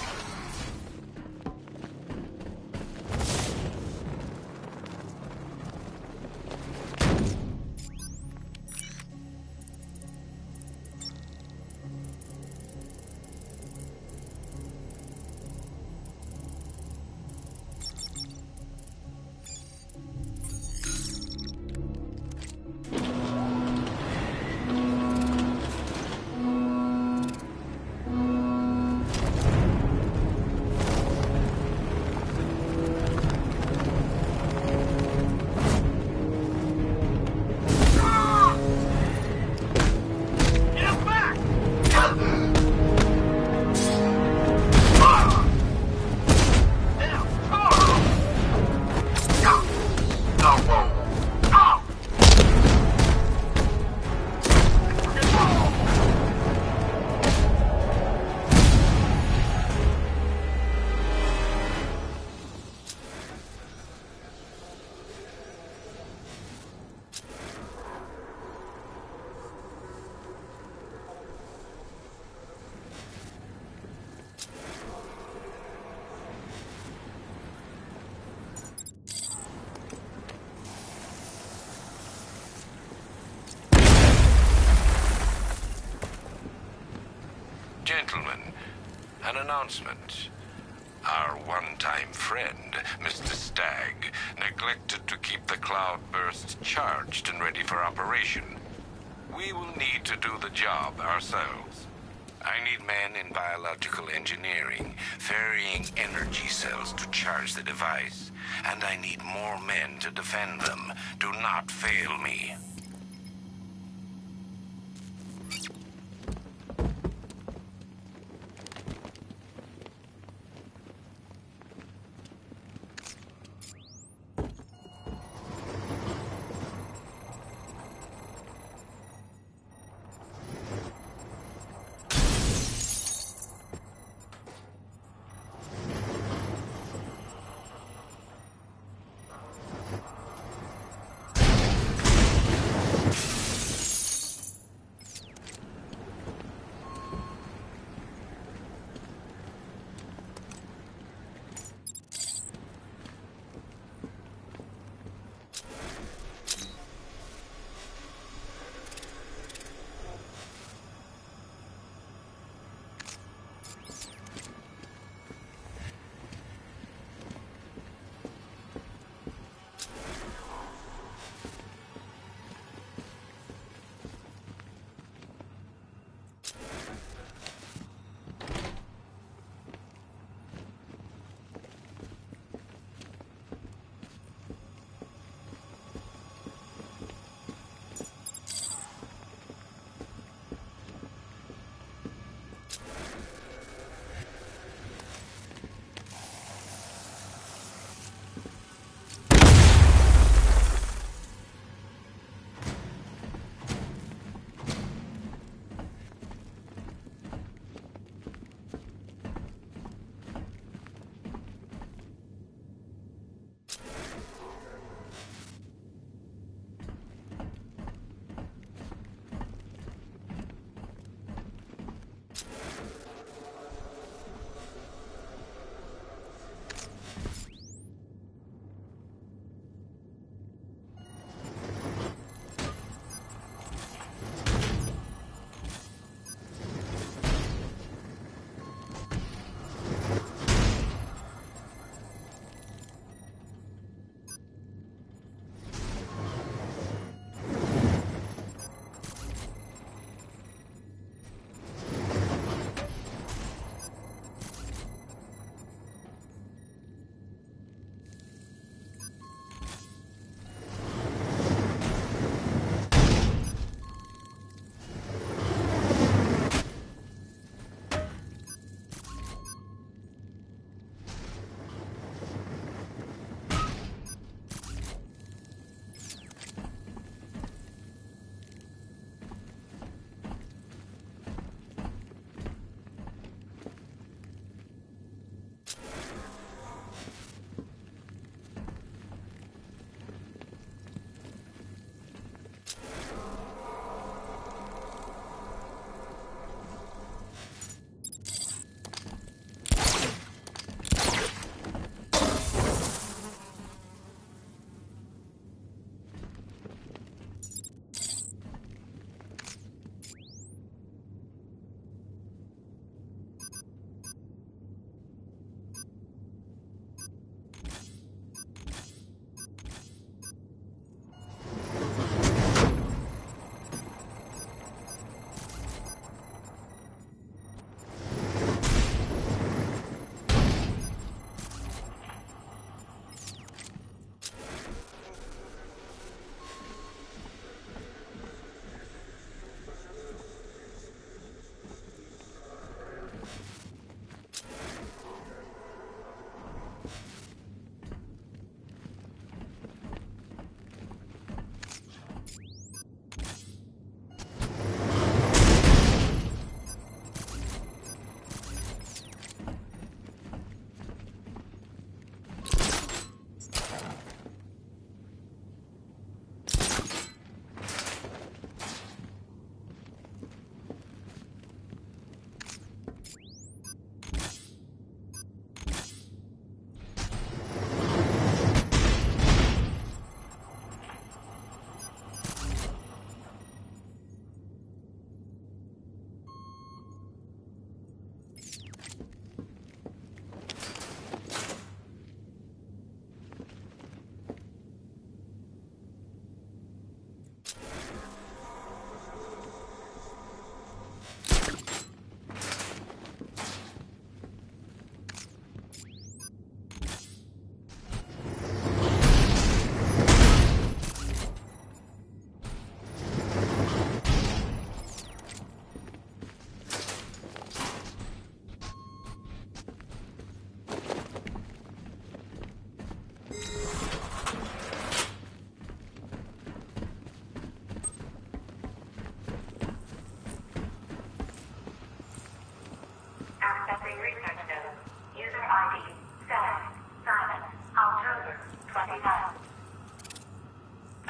Gentlemen, an announcement. Our one-time friend, Mister Stagg, neglected to keep the cloudburst charged and ready for operation. We will need to do the job ourselves. I need men in biological engineering, ferrying energy cells to charge the device. And I need more men to defend them. Do not fail me.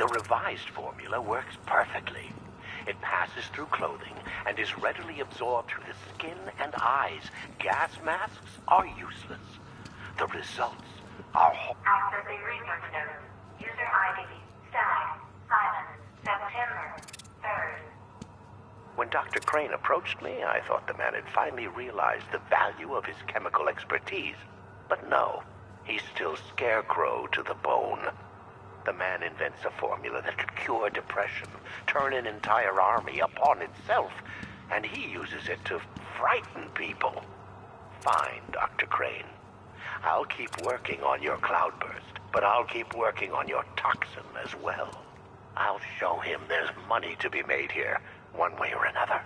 The revised formula works perfectly. It passes through clothing and is readily absorbed through the skin and eyes. Gas masks are useless. The results are ho- Accessing research notes. User I D, Stag, Simon, September third. When Doctor Crane approached me, I thought the man had finally realized the value of his chemical expertise. But no, he's still Scarecrow to the bone. The man invents a formula that could cure depression, turn an entire army upon itself, and he uses it to frighten people. Fine, Doctor Crane. I'll keep working on your cloudburst, but I'll keep working on your toxin as well. I'll show him there's money to be made here, one way or another.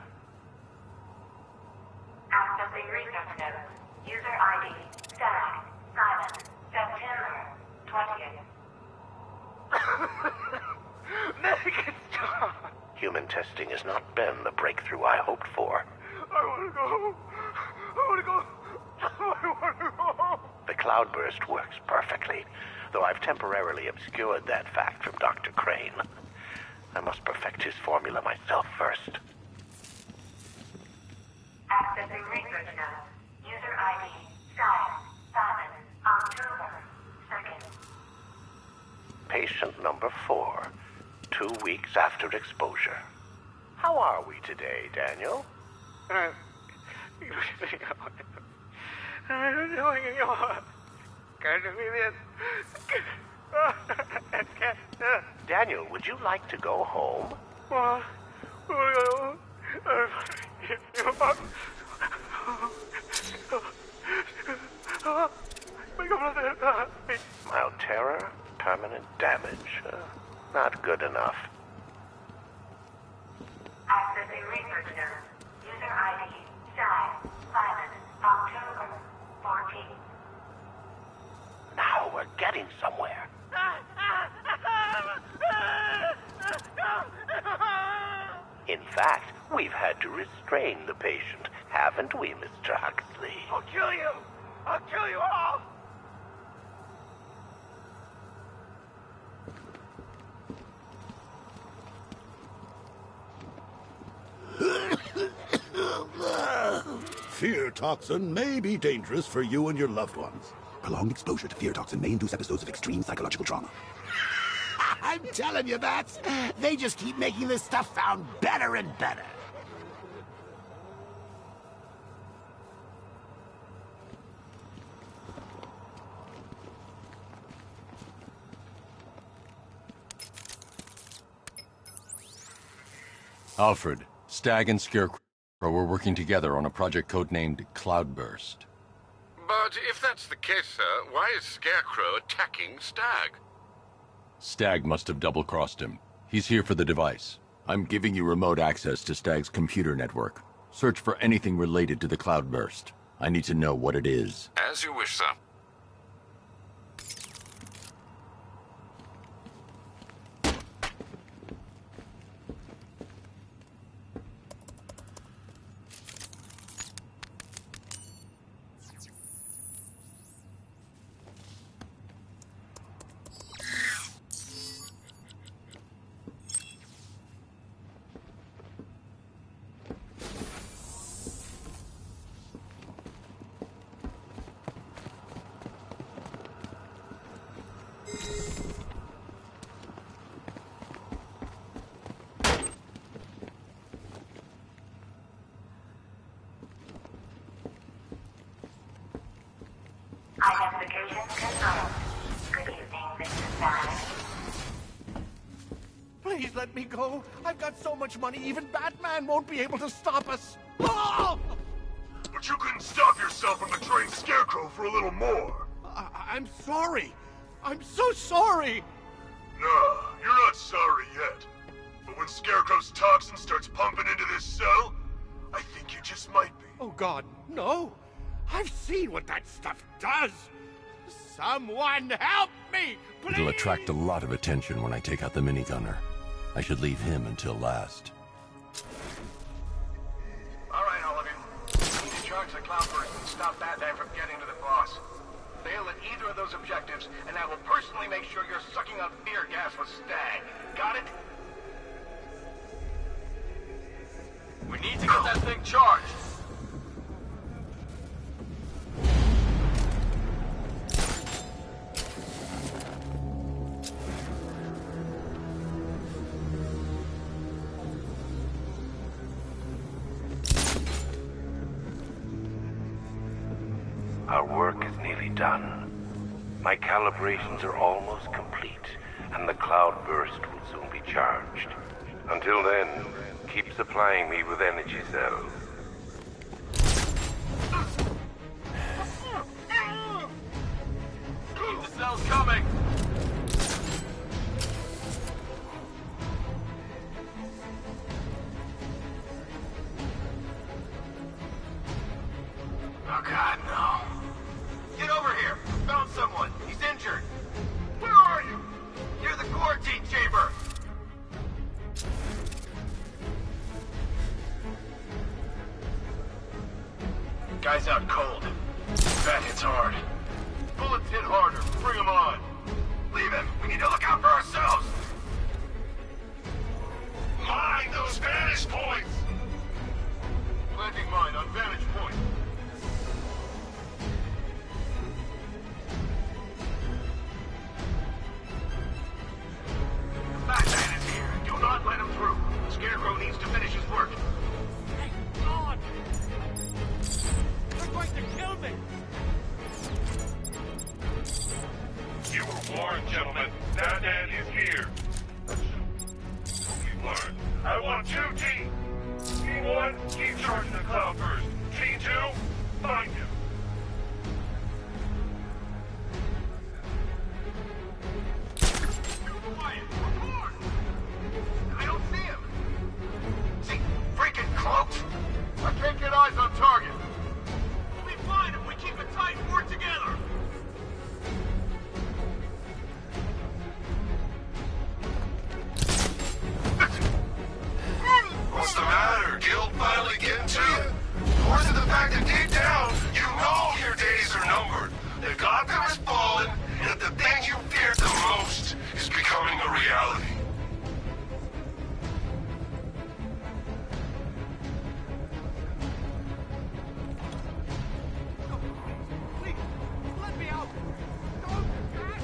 Accessing research notes. User I D, Stag, Simon, September twentieth. Make it stop! Human testing has not been the breakthrough I hoped for. I want to go home. I want to go. I want to go home. The cloudburst works perfectly, though I've temporarily obscured that fact from Doctor Crane. I must perfect his formula myself first. Accessing research notes. User I D, Stag, Simon, October second. Patient number four, two weeks after exposure. How are we today, Daniel? Daniel, would you like to go home? Mild terror, permanent damage. Uh, not good enough. Accessing research notes. User I D, Stag, Simon, October fourteenth. Now we're getting somewhere. In fact, we've had to restrain the patient, haven't we, Mister Huxley? I'll kill you! I'll kill you all! Fear toxin may be dangerous for you and your loved ones. Prolonged exposure to fear toxin may induce episodes of extreme psychological trauma. I'm telling you, Bats. They just keep making this stuff sound better and better. Alfred, Stag and Scarecrow were working together on a project codenamed Cloudburst. But if that's the case, sir, why is Scarecrow attacking Stag? Stag must have double-crossed him. He's here for the device. I'm giving you remote access to Stag's computer network. Search for anything related to the Cloudburst. I need to know what it is. As you wish, sir. Identification confirmed. Good evening, Mister Stag. Please let me go. I've got so much money, even Batman won't be able to stop us. Oh! But you couldn't stop yourself from betraying Scarecrow for a little more. I I'm sorry. I'm so sorry. No, you're not sorry yet. But when Scarecrow's toxin starts pumping into this cell, I think you just might be. Oh, God, no. I've seen what that stuff does. Someone help me, please! It'll attract a lot of attention when I take out the minigunner. I should leave him until last. All right, all of you. We need to charge the Cloudburst and stop Batman from getting to the boss. Fail at either of of those objectives, and I will personally make sure you're sucking up fear gas with Stagg. Got it? We need to get that thing charged. Our work is nearly done. My calibrations are almost complete, and the cloudburst will soon be charged. Until then, keep supplying me with energy cells. Keep the cells coming! Oh God, no. Get over here! Found someone! He's injured! Where are you? Near the quarantine chamber! Guy's out cold. That hits hard. Bullets hit harder. Bring him on. Leave him! We need to look out for ourselves! Mine those vantage points! Planting mine on vantage point. Batman is here. Do not let him through. Scarecrow needs to finish his work. Hey, God! They're going to kill me! You were warned, gentlemen. That man is here. We've learned. I want two teams. Team one, keep charging the cloudburst. Team two, find him. Quiet. Report. I don't see him. See, freaking cloaked. I can't get eyes on target. We'll be fine if we keep it tight and work together. What's the matter? Guild finally getting to you? Or is it the fact that deep down, you know your days are numbered? That Gotham has fallen, and that the thing you feared the most is becoming a reality. Please, let me out! Don't ask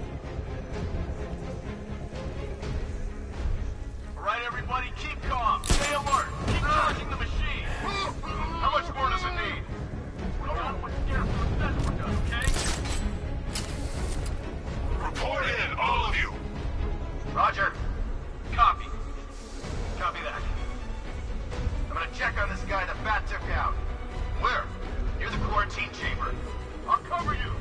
All right, everybody, keep calm. Stay alert. Keep charging the machine. How much more does it need? We're done with Scarecrow says we're done, okay? Report in, all of you. Roger. Copy. Copy that. I'm gonna check on this guy the Bat took out. Where? Near the quarantine chamber. I'll cover you.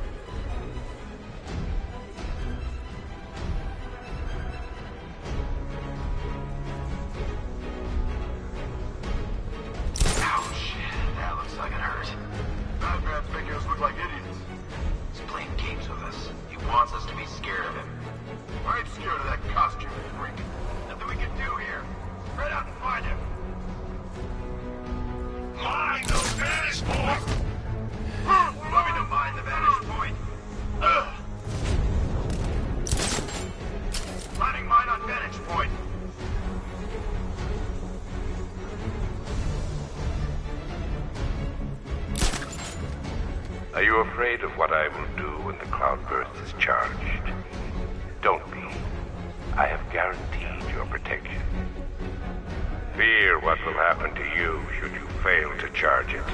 Ouch. That looks like it hurt. Batman's making us look like idiots. He's playing games with us. He wants us to be scared of him. I ain't scared of that costume freak. Nothing we can do here. Spread out and find him. Mine those vantage points! You want me to mine the vantage point? Ugh. Planting mine on vantage point. Are you afraid of what I will do when the cloudburst is charged? Don't be. I have guaranteed your protection. Fear what will happen to you should you fail to charge it.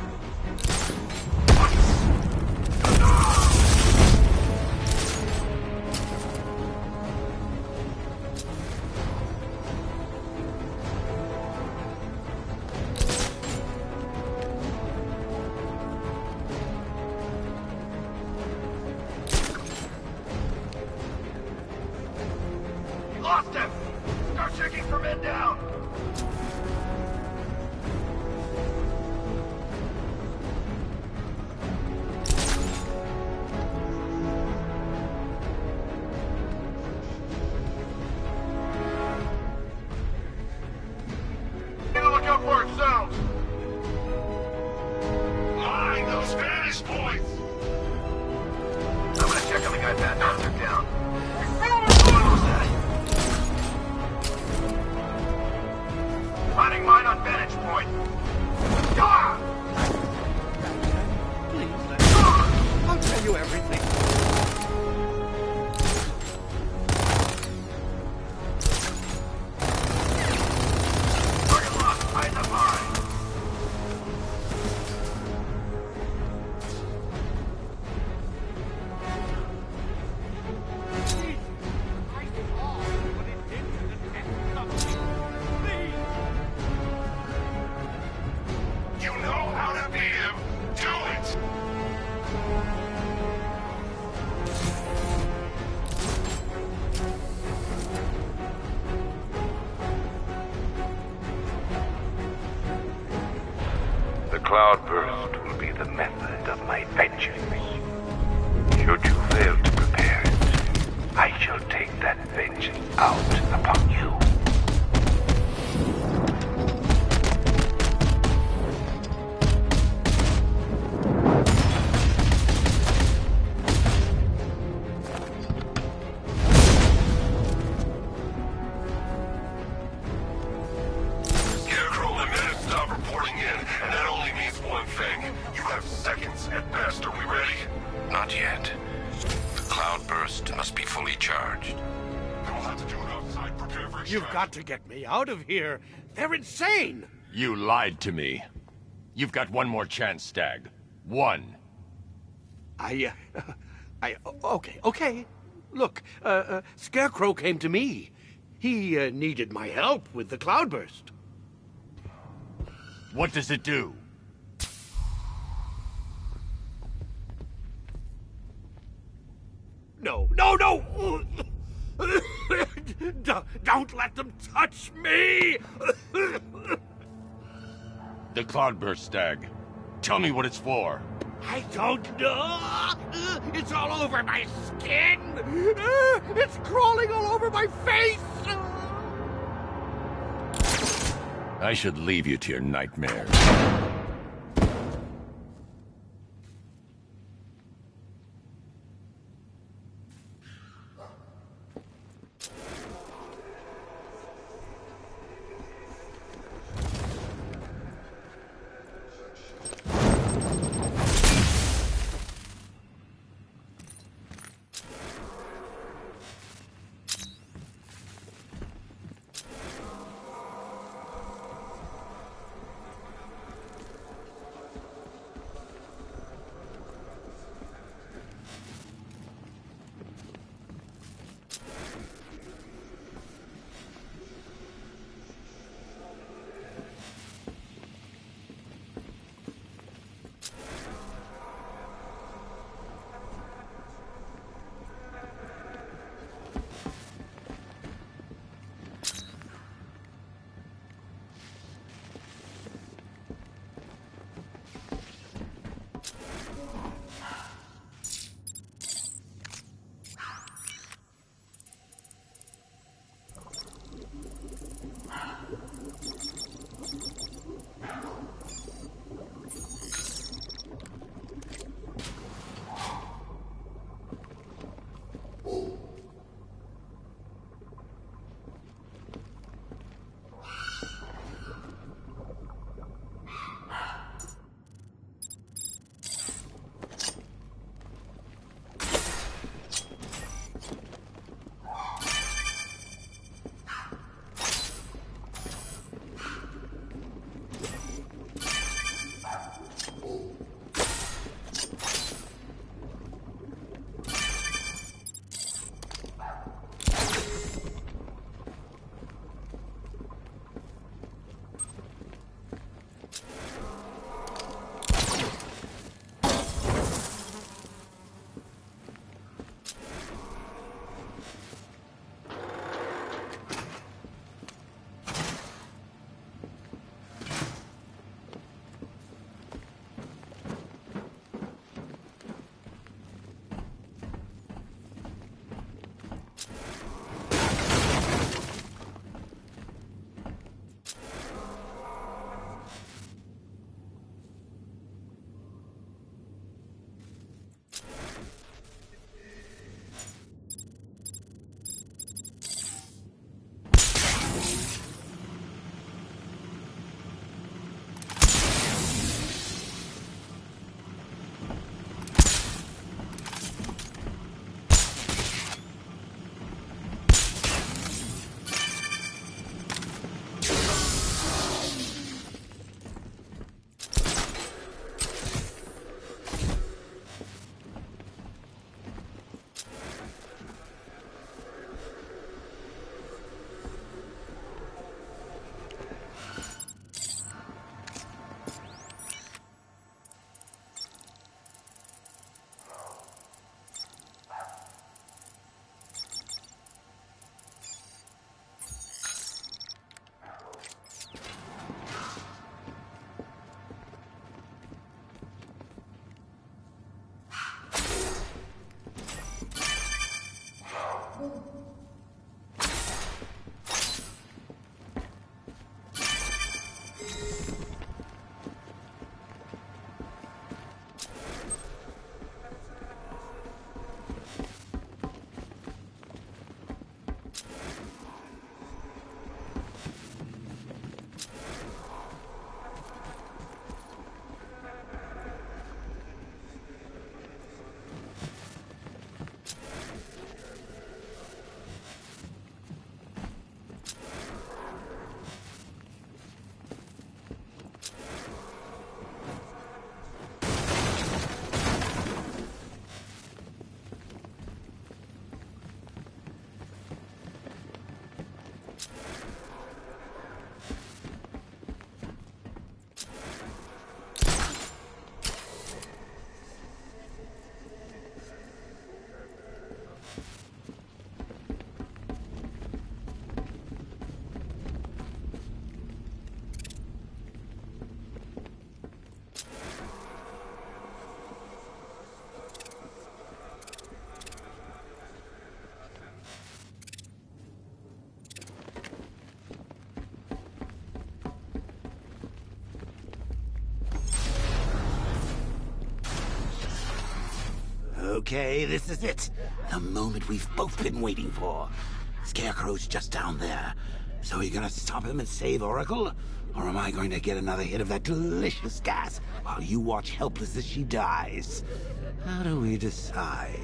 Lost him! Start checking for men down! Need to look out for ourselves! Mine those vantage points! I'm cloudburst will be the method of my vengeance. Should you fail to prepare it, I shall take that vengeance out upon you. You've got to get me out of here. They're insane. You lied to me. You've got one more chance, Stagg. One. I, uh, I, okay, okay. Look, uh, uh, Scarecrow came to me. He uh, needed my help with the cloudburst. What does it do? No, no, no! Don't let them touch me! The cloudburst, Stagg. Tell me what it's for. I don't know. It's all over my skin. It's crawling all over my face. I should leave you to your nightmares. okay? This is it. The moment we've both been waiting for. Scarecrow's just down there. So are you gonna stop him and save Oracle? Or am I going to get another hit of that delicious gas while you watch helpless as she dies? How do we decide?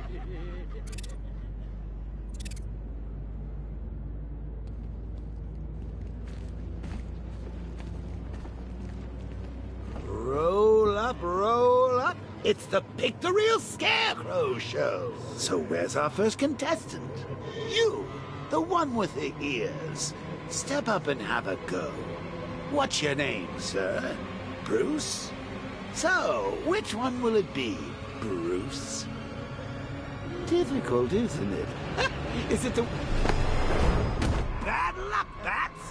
Roll up, roll up. It's the Pick the Real Scarecrow show. So where's our first contestant? You, the one with the ears. Step up and have a go. What's your name, sir? Bruce? So, which one will it be, Bruce? Difficult, isn't it? Is it the... Bad luck, Bats!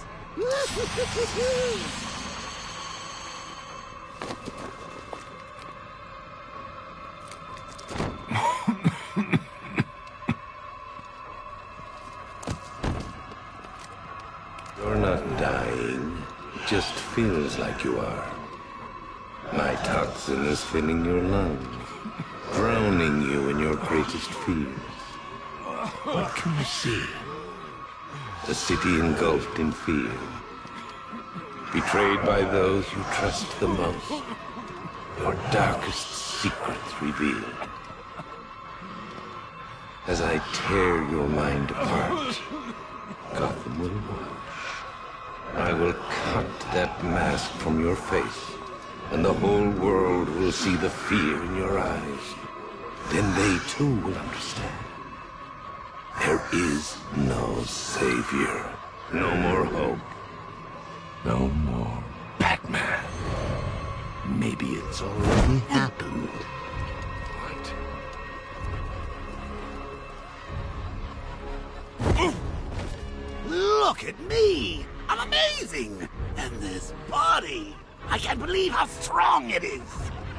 You're not dying. It just feels like you are. My toxin is filling your lungs, drowning you in your greatest fears. What can you see? A city engulfed in fear. Betrayed by those you trust the most. Your darkest secrets revealed. As I tear your mind apart, Gotham will watch. I will cut that mask from your face, and the whole world will see the fear in your eyes. Then they too will understand. There is no savior, no more hope, no more Batman. Maybe it's already happened. Look at me! I'm amazing! And this body! I can't believe how strong it is!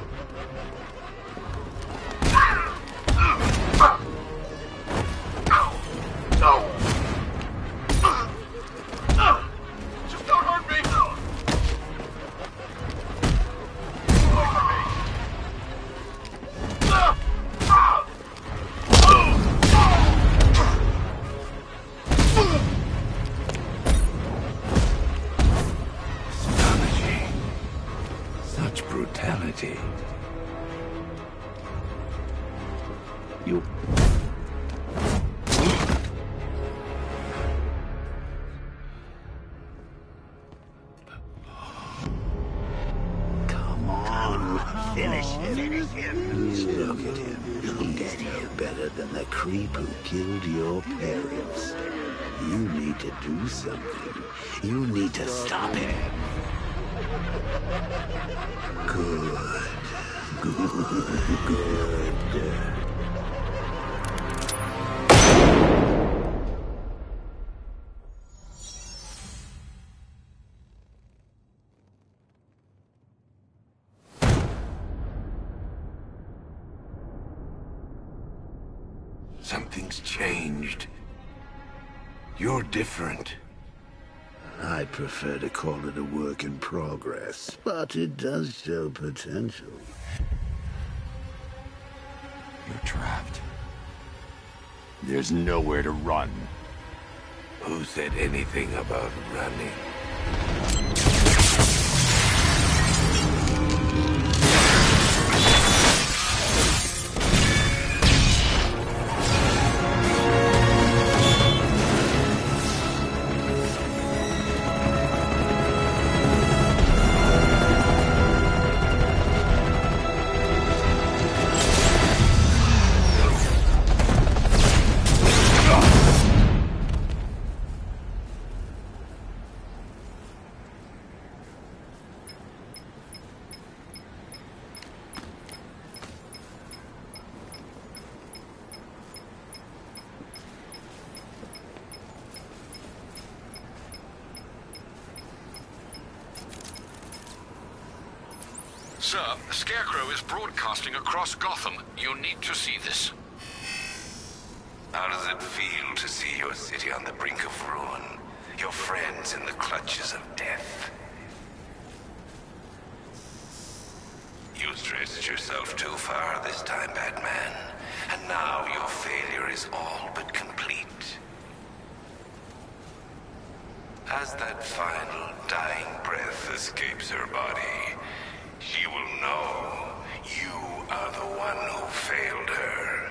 Just don't hurt me! Such brutality. You... Come on, finish him. Finish him. Look at him. Look at him. Better than the creep who killed your parents. You need to do something. You need to stop him. Good. Good. Good. Something's changed. You're different. I'd prefer to call it a work in progress, but it does show potential. You're trapped. There's nowhere to run. Who said anything about running? Sir, Scarecrow is broadcasting across Gotham. You need to see this. How does it feel to see your city on the brink of ruin? Your friends in the clutches of death? You stretched yourself too far this time, Batman. And now your failure is all but complete. As that final dying breath escapes her body, she will know you are the one who failed her.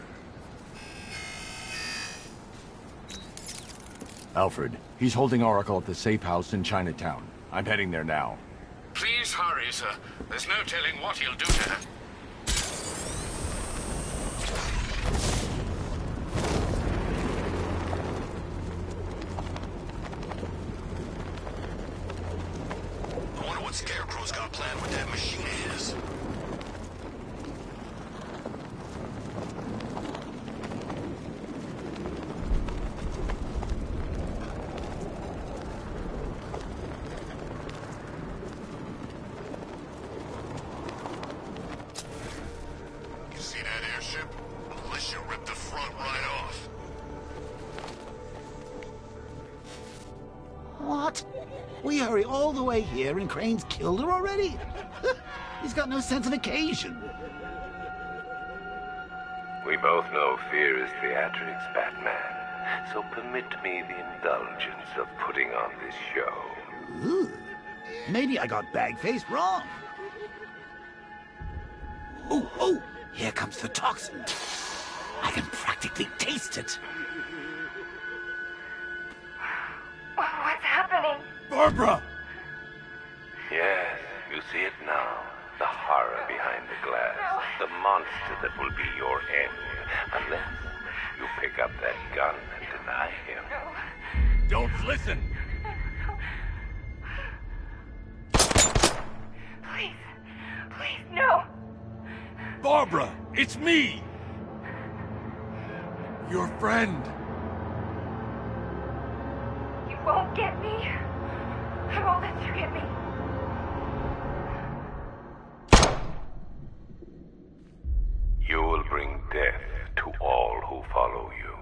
Alfred, he's holding Oracle at the safe house in Chinatown. I'm heading there now. Please hurry, sir. There's no telling what he'll do to her. I wonder what Scarecrow's got planned with that machine of his. You see that airship? Militia ripped the front right off. What? We hurry all the way here and Crane's killed her already? He's got no sense of occasion. We both know fear is theatrics, Batman. So permit me the indulgence of putting on this show. Ooh. Maybe I got bag-faced wrong. Oh, oh! Here comes the toxin. I can practically taste it. What's happening? Barbara! Yes, you see it now. The horror behind the glass. The monster that will be your end. Unless you pick up that gun and deny him. Don't listen! Please. Please, no. Barbara, it's me! Your friend. You won't get me. I won't let you get me. You will bring death to all who follow you.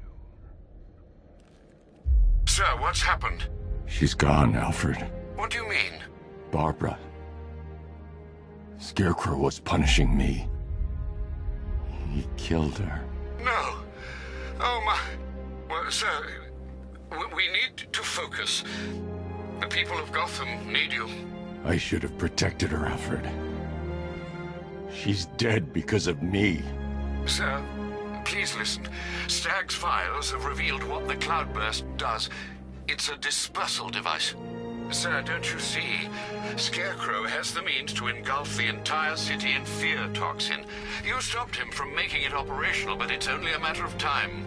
Sir, what's happened? She's gone, Alfred. What do you mean? Barbara. Scarecrow was punishing me. He killed her. No. Oh, my... Well, sir, w- we need to focus. The people of Gotham need you. I should have protected her, Alfred. She's dead because of me. Sir, please listen. Stagg's files have revealed what the Cloudburst does. It's a dispersal device. Sir, don't you see? Scarecrow has the means to engulf the entire city in fear toxin. You stopped him from making it operational, but it's only a matter of time.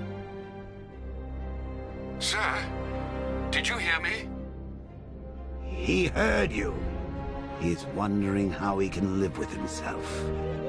Sir, did you hear me? He heard you. He's wondering how he can live with himself.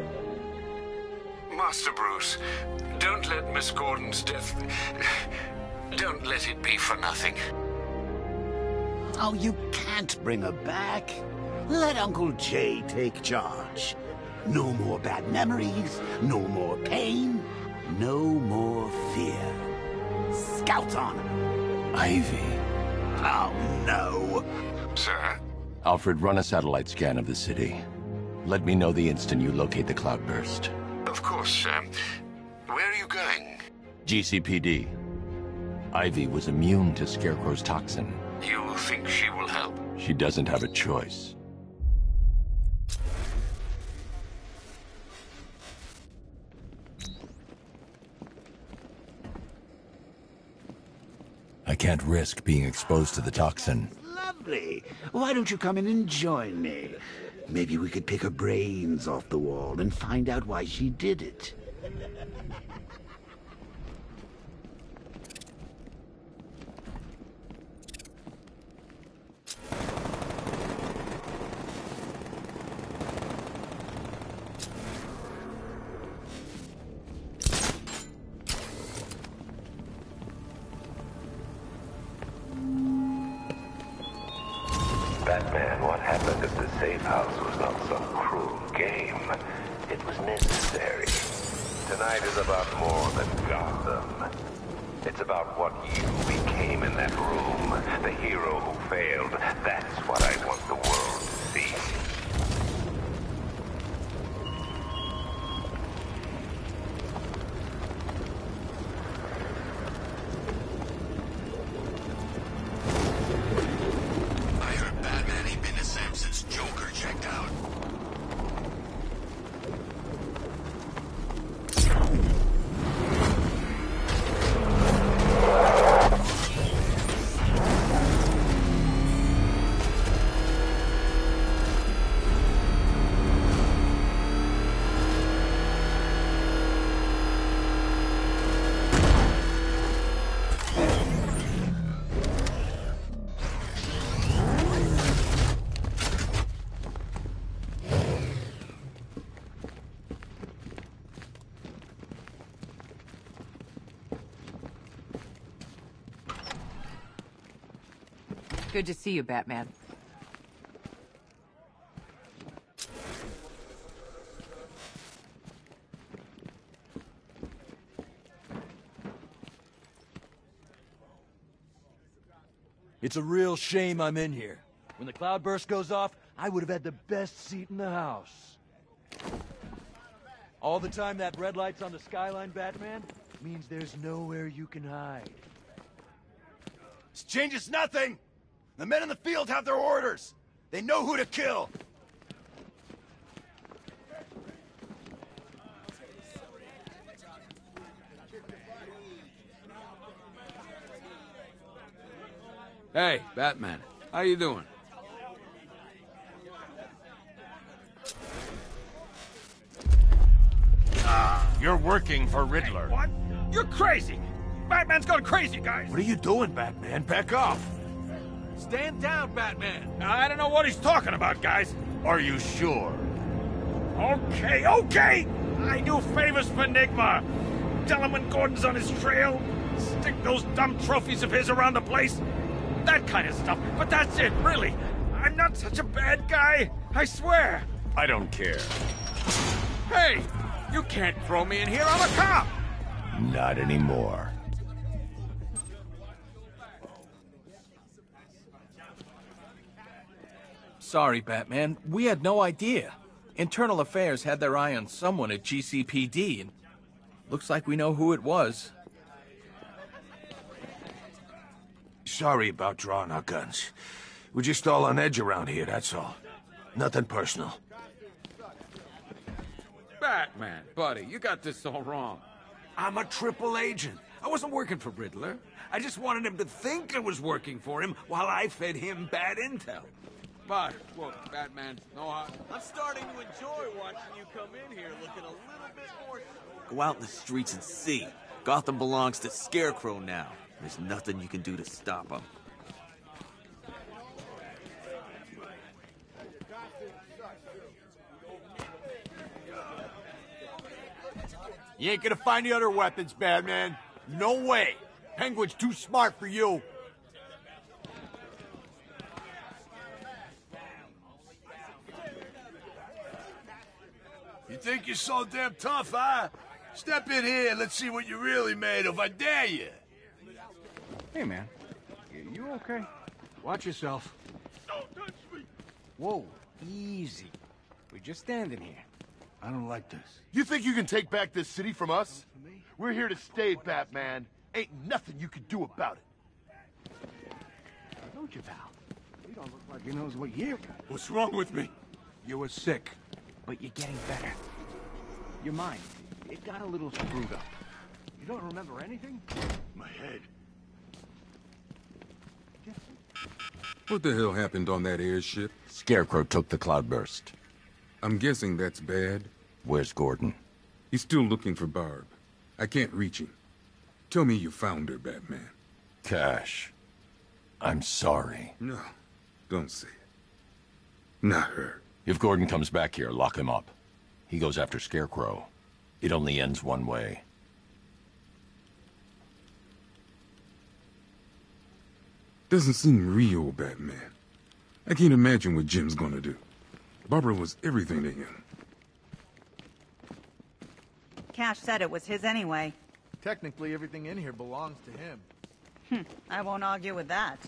Master Bruce, don't let Miss Gordon's death... Don't let it be for nothing. Oh, you can't bring her back. Let Uncle Jay take charge. No more bad memories, no more pain, no more fear. Scouts on her. Ivy. Oh, no. Sir? Alfred, run a satellite scan of the city. Let me know the instant you locate the Cloudburst. Of course, sir. Where are you going? G C P D. Ivy was immune to Scarecrow's toxin. You think she will help? She doesn't have a choice. I can't risk being exposed to the toxin. Lovely. Why don't you come in and join me? Maybe we could pick her brains off the wall and find out why she did it. Batman, what happened at the safe house was not some cruel game. It was necessary. Tonight is about more than Gotham. It's about what you became in that room. The hero who failed. That's what I want the world to see. Good to see you, Batman. It's a real shame I'm in here. When the cloudburst goes off, I would have had the best seat in the house. All the time that red light's on the skyline, Batman, means there's nowhere you can hide. This changes nothing! The men in the field have their orders! They know who to kill! Hey, Batman. How you doing? You're working for Riddler. What? You're crazy! Batman's gone crazy, guys! What are you doing, Batman? Back off! Stand down, Batman! I don't know what he's talking about, guys. Are you sure? Okay, okay! I do favors for Enigma. Tell him when Gordon's on his trail. Stick those dumb trophies of his around the place. That kind of stuff. But that's it, really. I'm not such a bad guy. I swear. I don't care. Hey! You can't throw me in here. I'm a cop! Not anymore. Sorry, Batman. We had no idea. Internal Affairs had their eye on someone at G C P D, and looks like we know who it was. Sorry about drawing our guns. We're just all on edge around here, that's all. Nothing personal. Batman, buddy, you got this all wrong. I'm a triple agent. I wasn't working for Riddler. I just wanted him to think I was working for him while I fed him bad intel. But, look, Batman, no hot. I'm starting to enjoy watching you come in here looking a little bit more... Go out in the streets and see. Gotham belongs to Scarecrow now. There's nothing you can do to stop him. You ain't gonna find the other weapons, Batman. No way. Penguin's too smart for you. You think you're so damn tough, huh? Step in here and let's see what you're really made of. I dare you. Hey, man. You okay? Watch yourself. Don't touch me! Whoa, easy. We're just standing here. I don't like this. You think you can take back this city from us? We're here to stay, Batman. Ain't nothing you can do about it. Don't you, pal? You don't look like he knows what year. What's wrong with me? You were sick, but you're getting better. Your mind, it got a little screwed up. You don't remember anything? My head. What the hell happened on that airship? Scarecrow took the cloudburst. I'm guessing that's bad. Where's Gordon? He's still looking for Barb. I can't reach him. Tell me you found her, Batman. Cash. I'm sorry. No, don't say it. Not her. If Gordon comes back here, lock him up. He goes after Scarecrow. It only ends one way. Doesn't seem real, Batman. I can't imagine what Jim's gonna do. Barbara was everything to him. Cash said it was his anyway. Technically, everything in here belongs to him. Hm, I won't argue with that.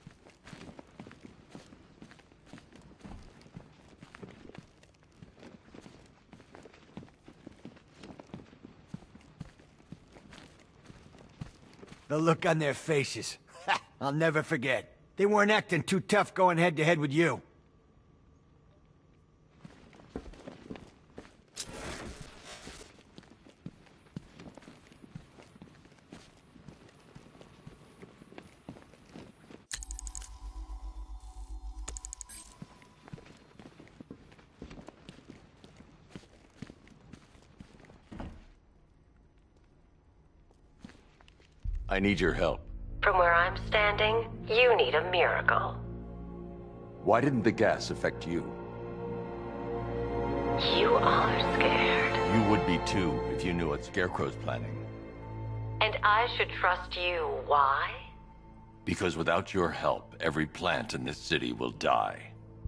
The look on their faces. Ha! I'll never forget. They weren't acting too tough going head-to-head with you. I need your help. From where I'm standing, you need a miracle. Why didn't the gas affect you? You are scared. You would be too, if you knew what Scarecrow's planning. And I should trust you. Why? Because without your help, every plant in this city will die.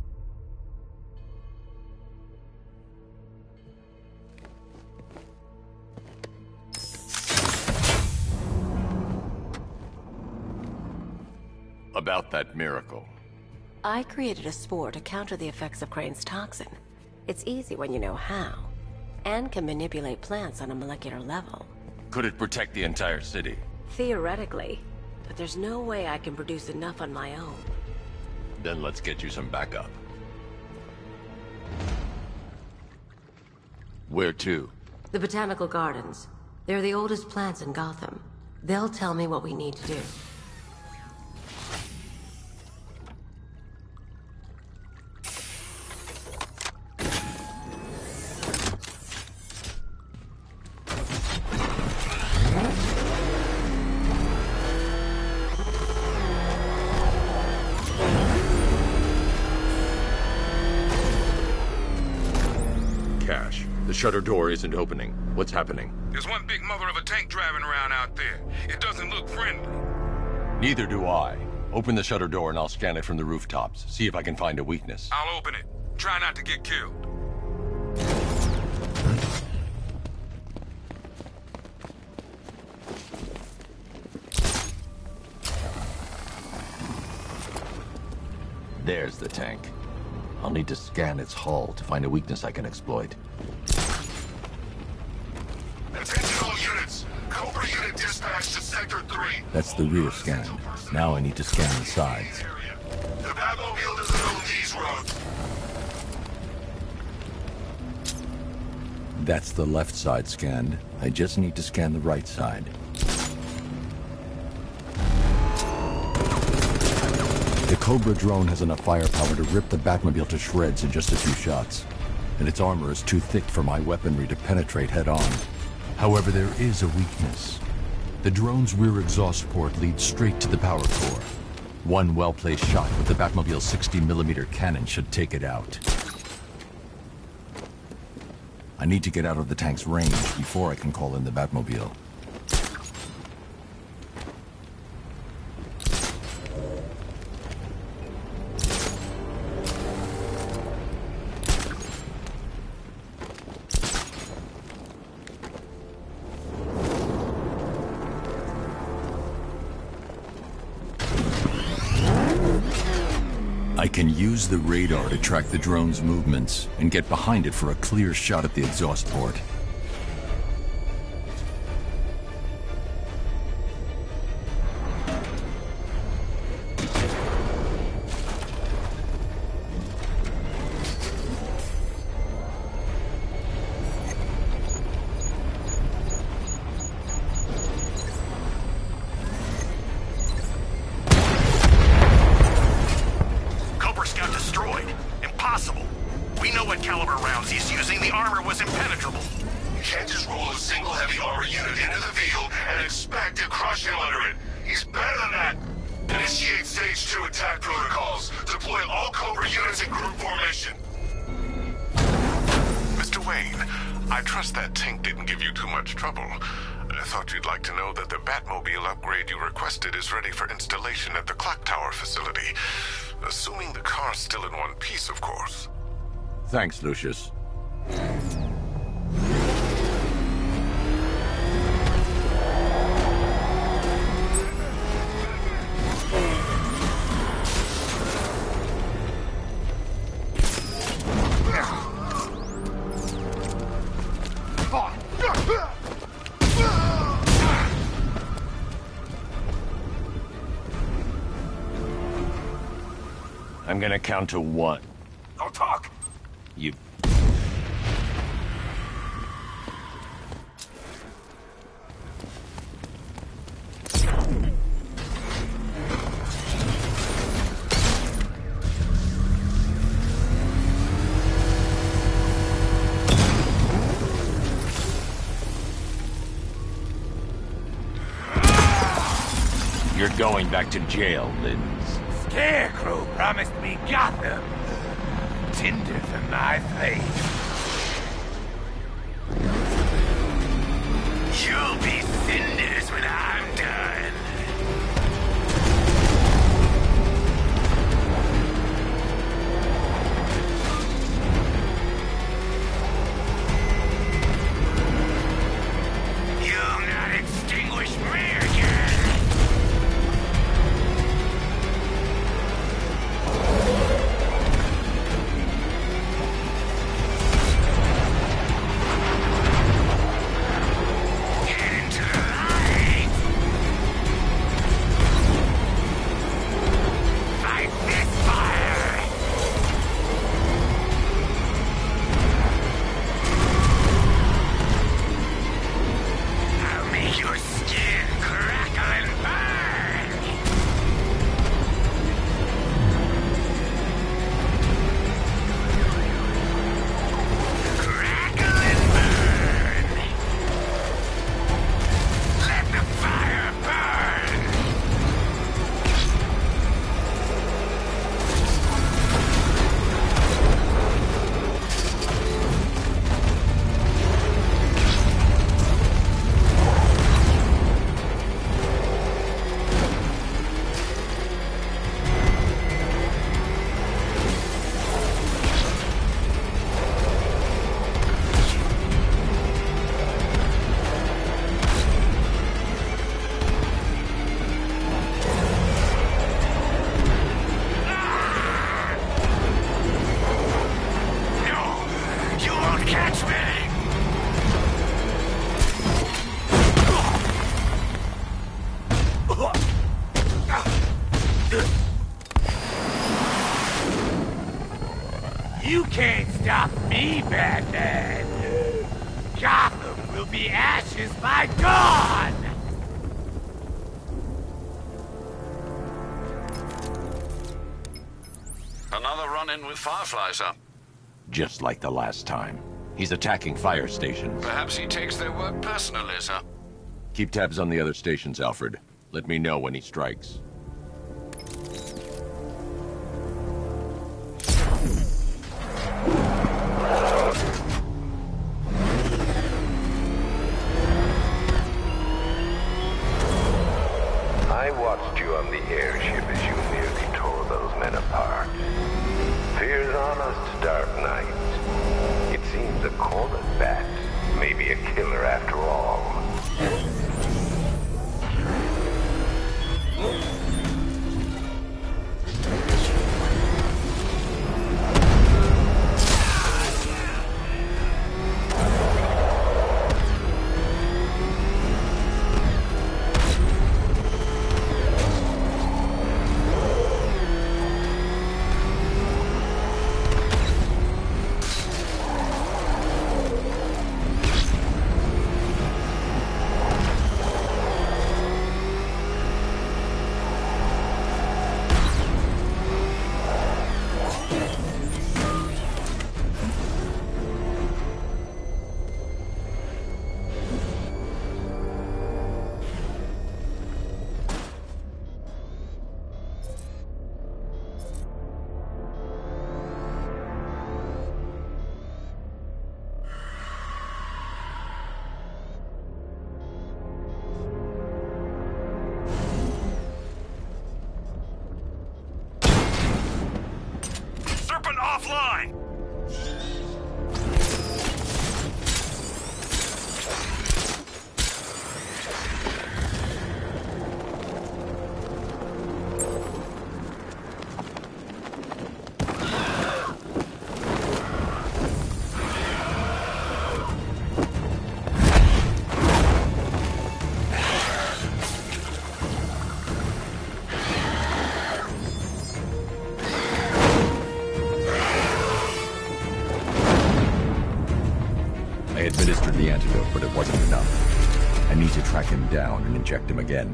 About that miracle. I created a spore to counter the effects of Crane's toxin. It's easy when you know how, and can manipulate plants on a molecular level. Could it protect the entire city? Theoretically, but there's no way I can produce enough on my own. Then let's get you some backup. Where to? The Botanical Gardens. They're the oldest plants in Gotham. They'll tell me what we need to do. The shutter door isn't opening. What's happening? There's one big mother of a tank driving around out there. It doesn't look friendly. Neither do I. Open the shutter door and I'll scan it from the rooftops. See if I can find a weakness. I'll open it. Try not to get killed. There's the tank. I'll need to scan its hull to find a weakness I can exploit. Attention all units! Cobra unit dispatched to Sector three. That's the rear scan. Now I need to scan the sides. The Batmobile doesn't own these roads. That's the left side scanned. I just need to scan the right side. The Cobra drone has enough firepower to rip the Batmobile to shreds in just a few shots. And its armor is too thick for my weaponry to penetrate head-on. However, there is a weakness. The drone's rear exhaust port leads straight to the power core. One well-placed shot with the Batmobile's sixty millimeter cannon should take it out. I need to get out of the tank's range before I can call in the Batmobile. I can use the radar to track the drone's movements and get behind it for a clear shot at the exhaust port. Thanks, Lucius. I'm gonna count to one. Don't talk! You... You're going back to jail, Linz. Scarecrow promised me Gotham. Tinder for my flame. You'll be cinders when I'm done. can't stop me, Batman. Gotham will be ashes by dawn! Another run-in with Firefly, sir. Just like the last time. He's attacking fire stations. Perhaps he takes their work personally, sir. Keep tabs on the other stations, Alfred. Let me know when he strikes. I watched you on the airship as you nearly tore those men apart. Fear's on us, Dark Knight. It seems a cornered bat may be a killer after all. Offline! I administered the antidote, but it wasn't enough. I need to track him down and inject him again.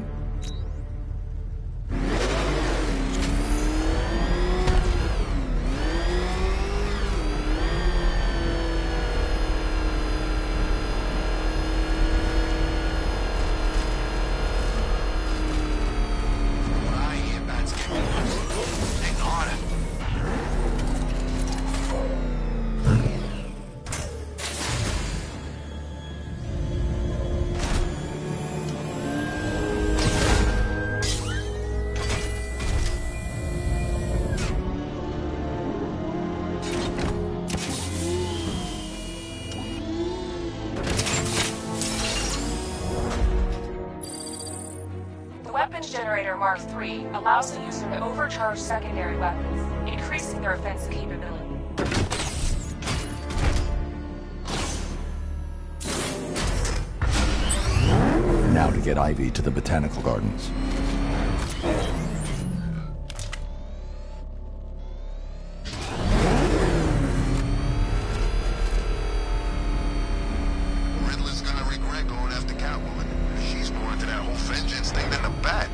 Weapons Generator Mark three allows the user to overcharge secondary weapons, increasing their offensive capability. Now to get Ivy to the Botanical Gardens. Riddler's gonna regret going after Catwoman. She's more into that whole vengeance thing than the Bat.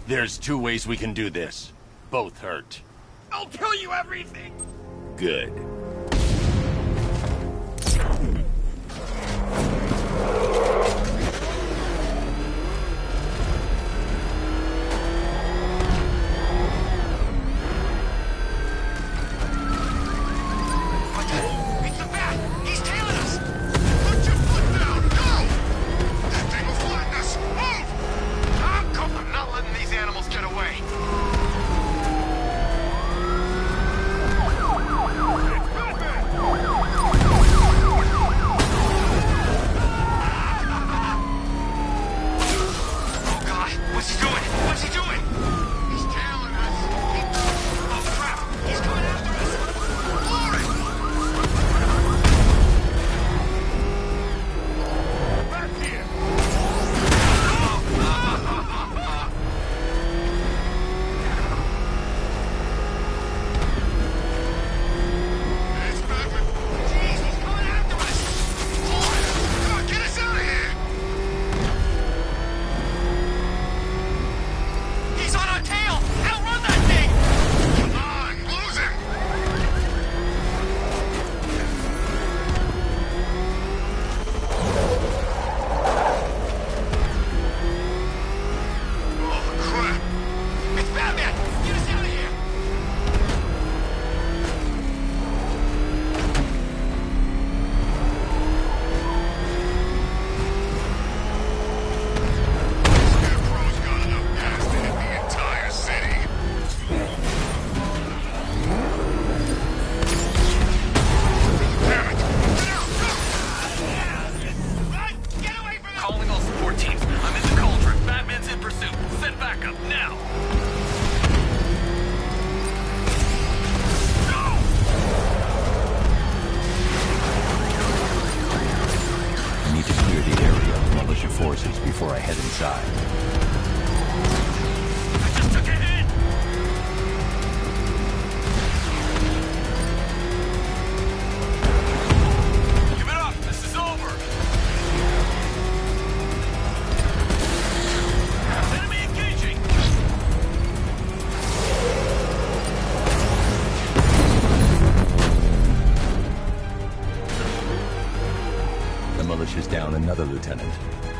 There's two ways we can do this. Both hurt. I'll tell you everything! Good. It's the bat! He's tailing us! Put your foot down! Go! That thing will flatten us! Move! I'm, co- I'm not letting these animals get away! Oh God! What's he doing? What's he doing? He's tailing us! Keep... Oh crap! He's coming after us! Glory! Back here! It's Batman! Jeez, he's coming after us! Glory! Come on, get us out of here! He's on our tail! Outrun that thing! Come on, lose him! Oh, crap! It's Batman! Get us out of here! Scarecrow's got enough gas to hit the entire city. Damn it! Get out! Go! Run! Get away from him! Calling all support teams. I'm in the cauldron. Batman's in pursuit. Send backup now. I need to clear the area of militia forces before I head inside. I just took a hit. Give it up. This is over. Enemy engaging. The militia's down another lieutenant.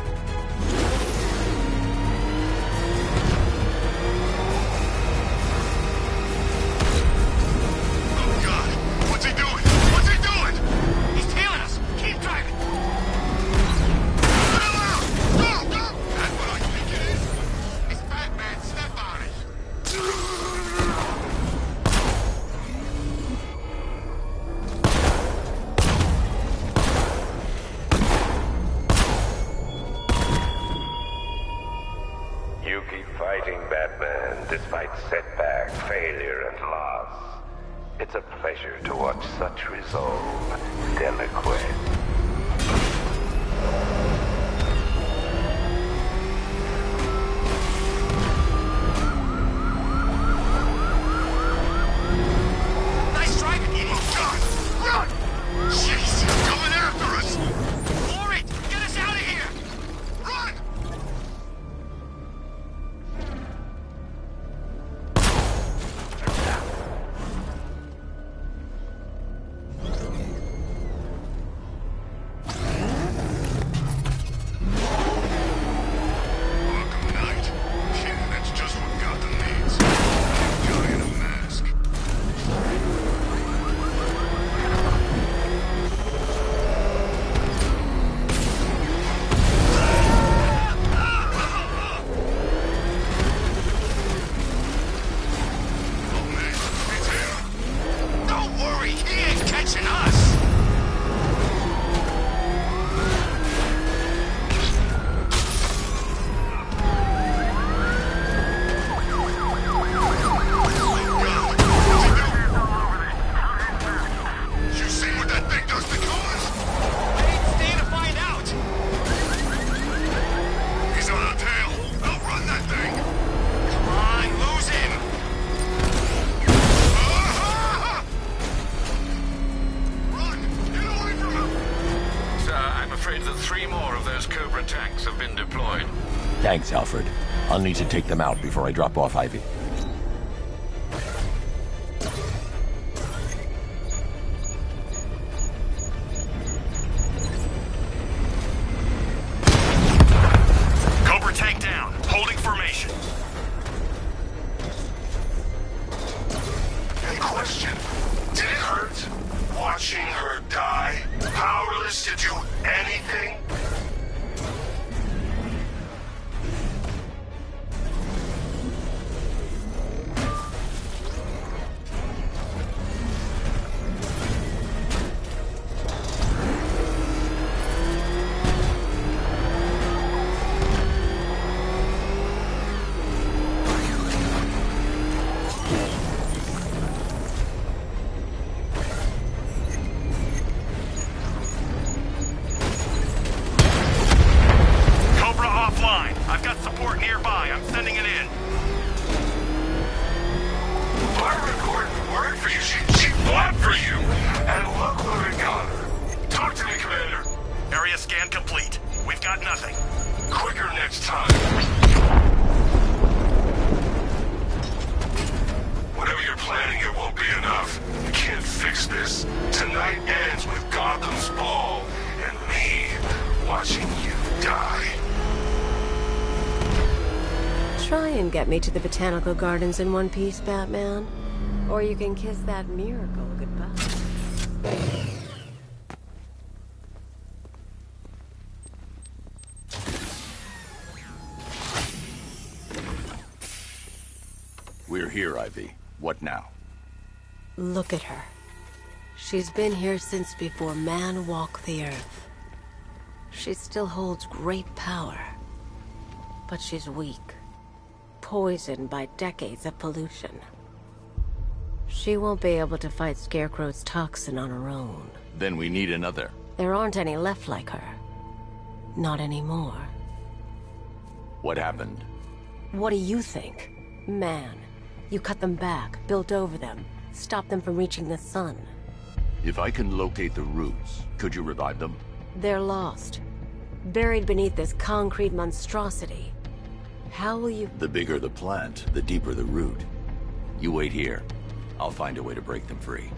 Oh God! What's he doing? What's he doing? He's tailing us! Keep driving! Get him out! Go! Go! That's what I think it is! It's Batman! Step on it! You keep fighting, Batman, despite setback, failure, and loss. It's a pleasure to watch such resolve, Delaquette. Nice driving, idiot! Oh God! Run! Jeez, he's coming after us! Glory! Get us out of here! Run! Arkham Knight. Yeah, that's just what Gotham needs. A guy in a mask. Oh man, it's him. Don't worry, he ain't catching us. You seen what that thing does to cars? I didn't stay to find out. He's on our tail. Outrun that thing. Come on, lose him. Ah! Run! Get away from him! Sir, I'm afraid that three more of those Cobra tanks have been deployed. Thanks, Alfred. I'll need to take them out before I drop off Ivy. Cobra tank down. Holding formation. Any question? Did it hurt? Watching her die? Powerless to do anything? Get me to the botanical gardens in one piece, Batman. Or you can kiss that miracle goodbye. We're here, Ivy. What now? Look at her. She's been here since before man walked the earth. She still holds great power. But she's weak. Poisoned by decades of pollution. She won't be able to fight Scarecrow's toxin on her own. Then we need another. There aren't any left like her. Not anymore. What happened? What do you think? Man, you cut them back, built over them, stopped them from reaching the sun. If I can locate the roots, could you revive them? They're lost. Buried beneath this concrete monstrosity. How will you... The bigger the plant, the deeper the root. You wait here. I'll find a way to break them free.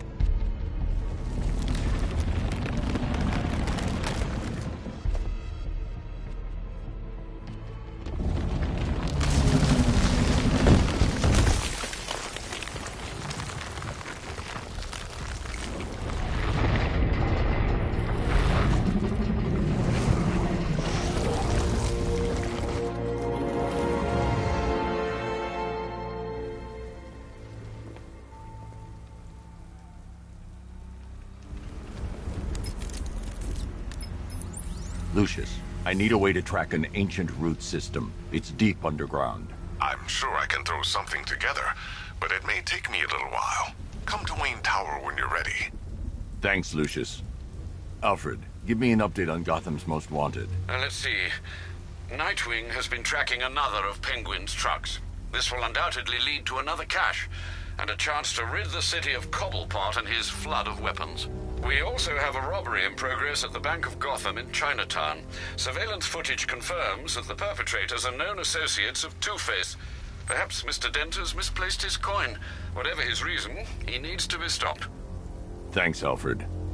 Lucius, I need a way to track an ancient root system. It's deep underground. I'm sure I can throw something together, but it may take me a little while. Come to Wayne Tower when you're ready. Thanks, Lucius. Alfred, give me an update on Gotham's Most Wanted. Uh, let's see. Nightwing has been tracking another of Penguin's trucks. This will undoubtedly lead to another cache, and a chance to rid the city of Cobblepot and his flood of weapons. We also have a robbery in progress at the Bank of Gotham in Chinatown. Surveillance footage confirms that the perpetrators are known associates of Two-Face. Perhaps Mister Dent has misplaced his coin. Whatever his reason, he needs to be stopped. Thanks, Alfred.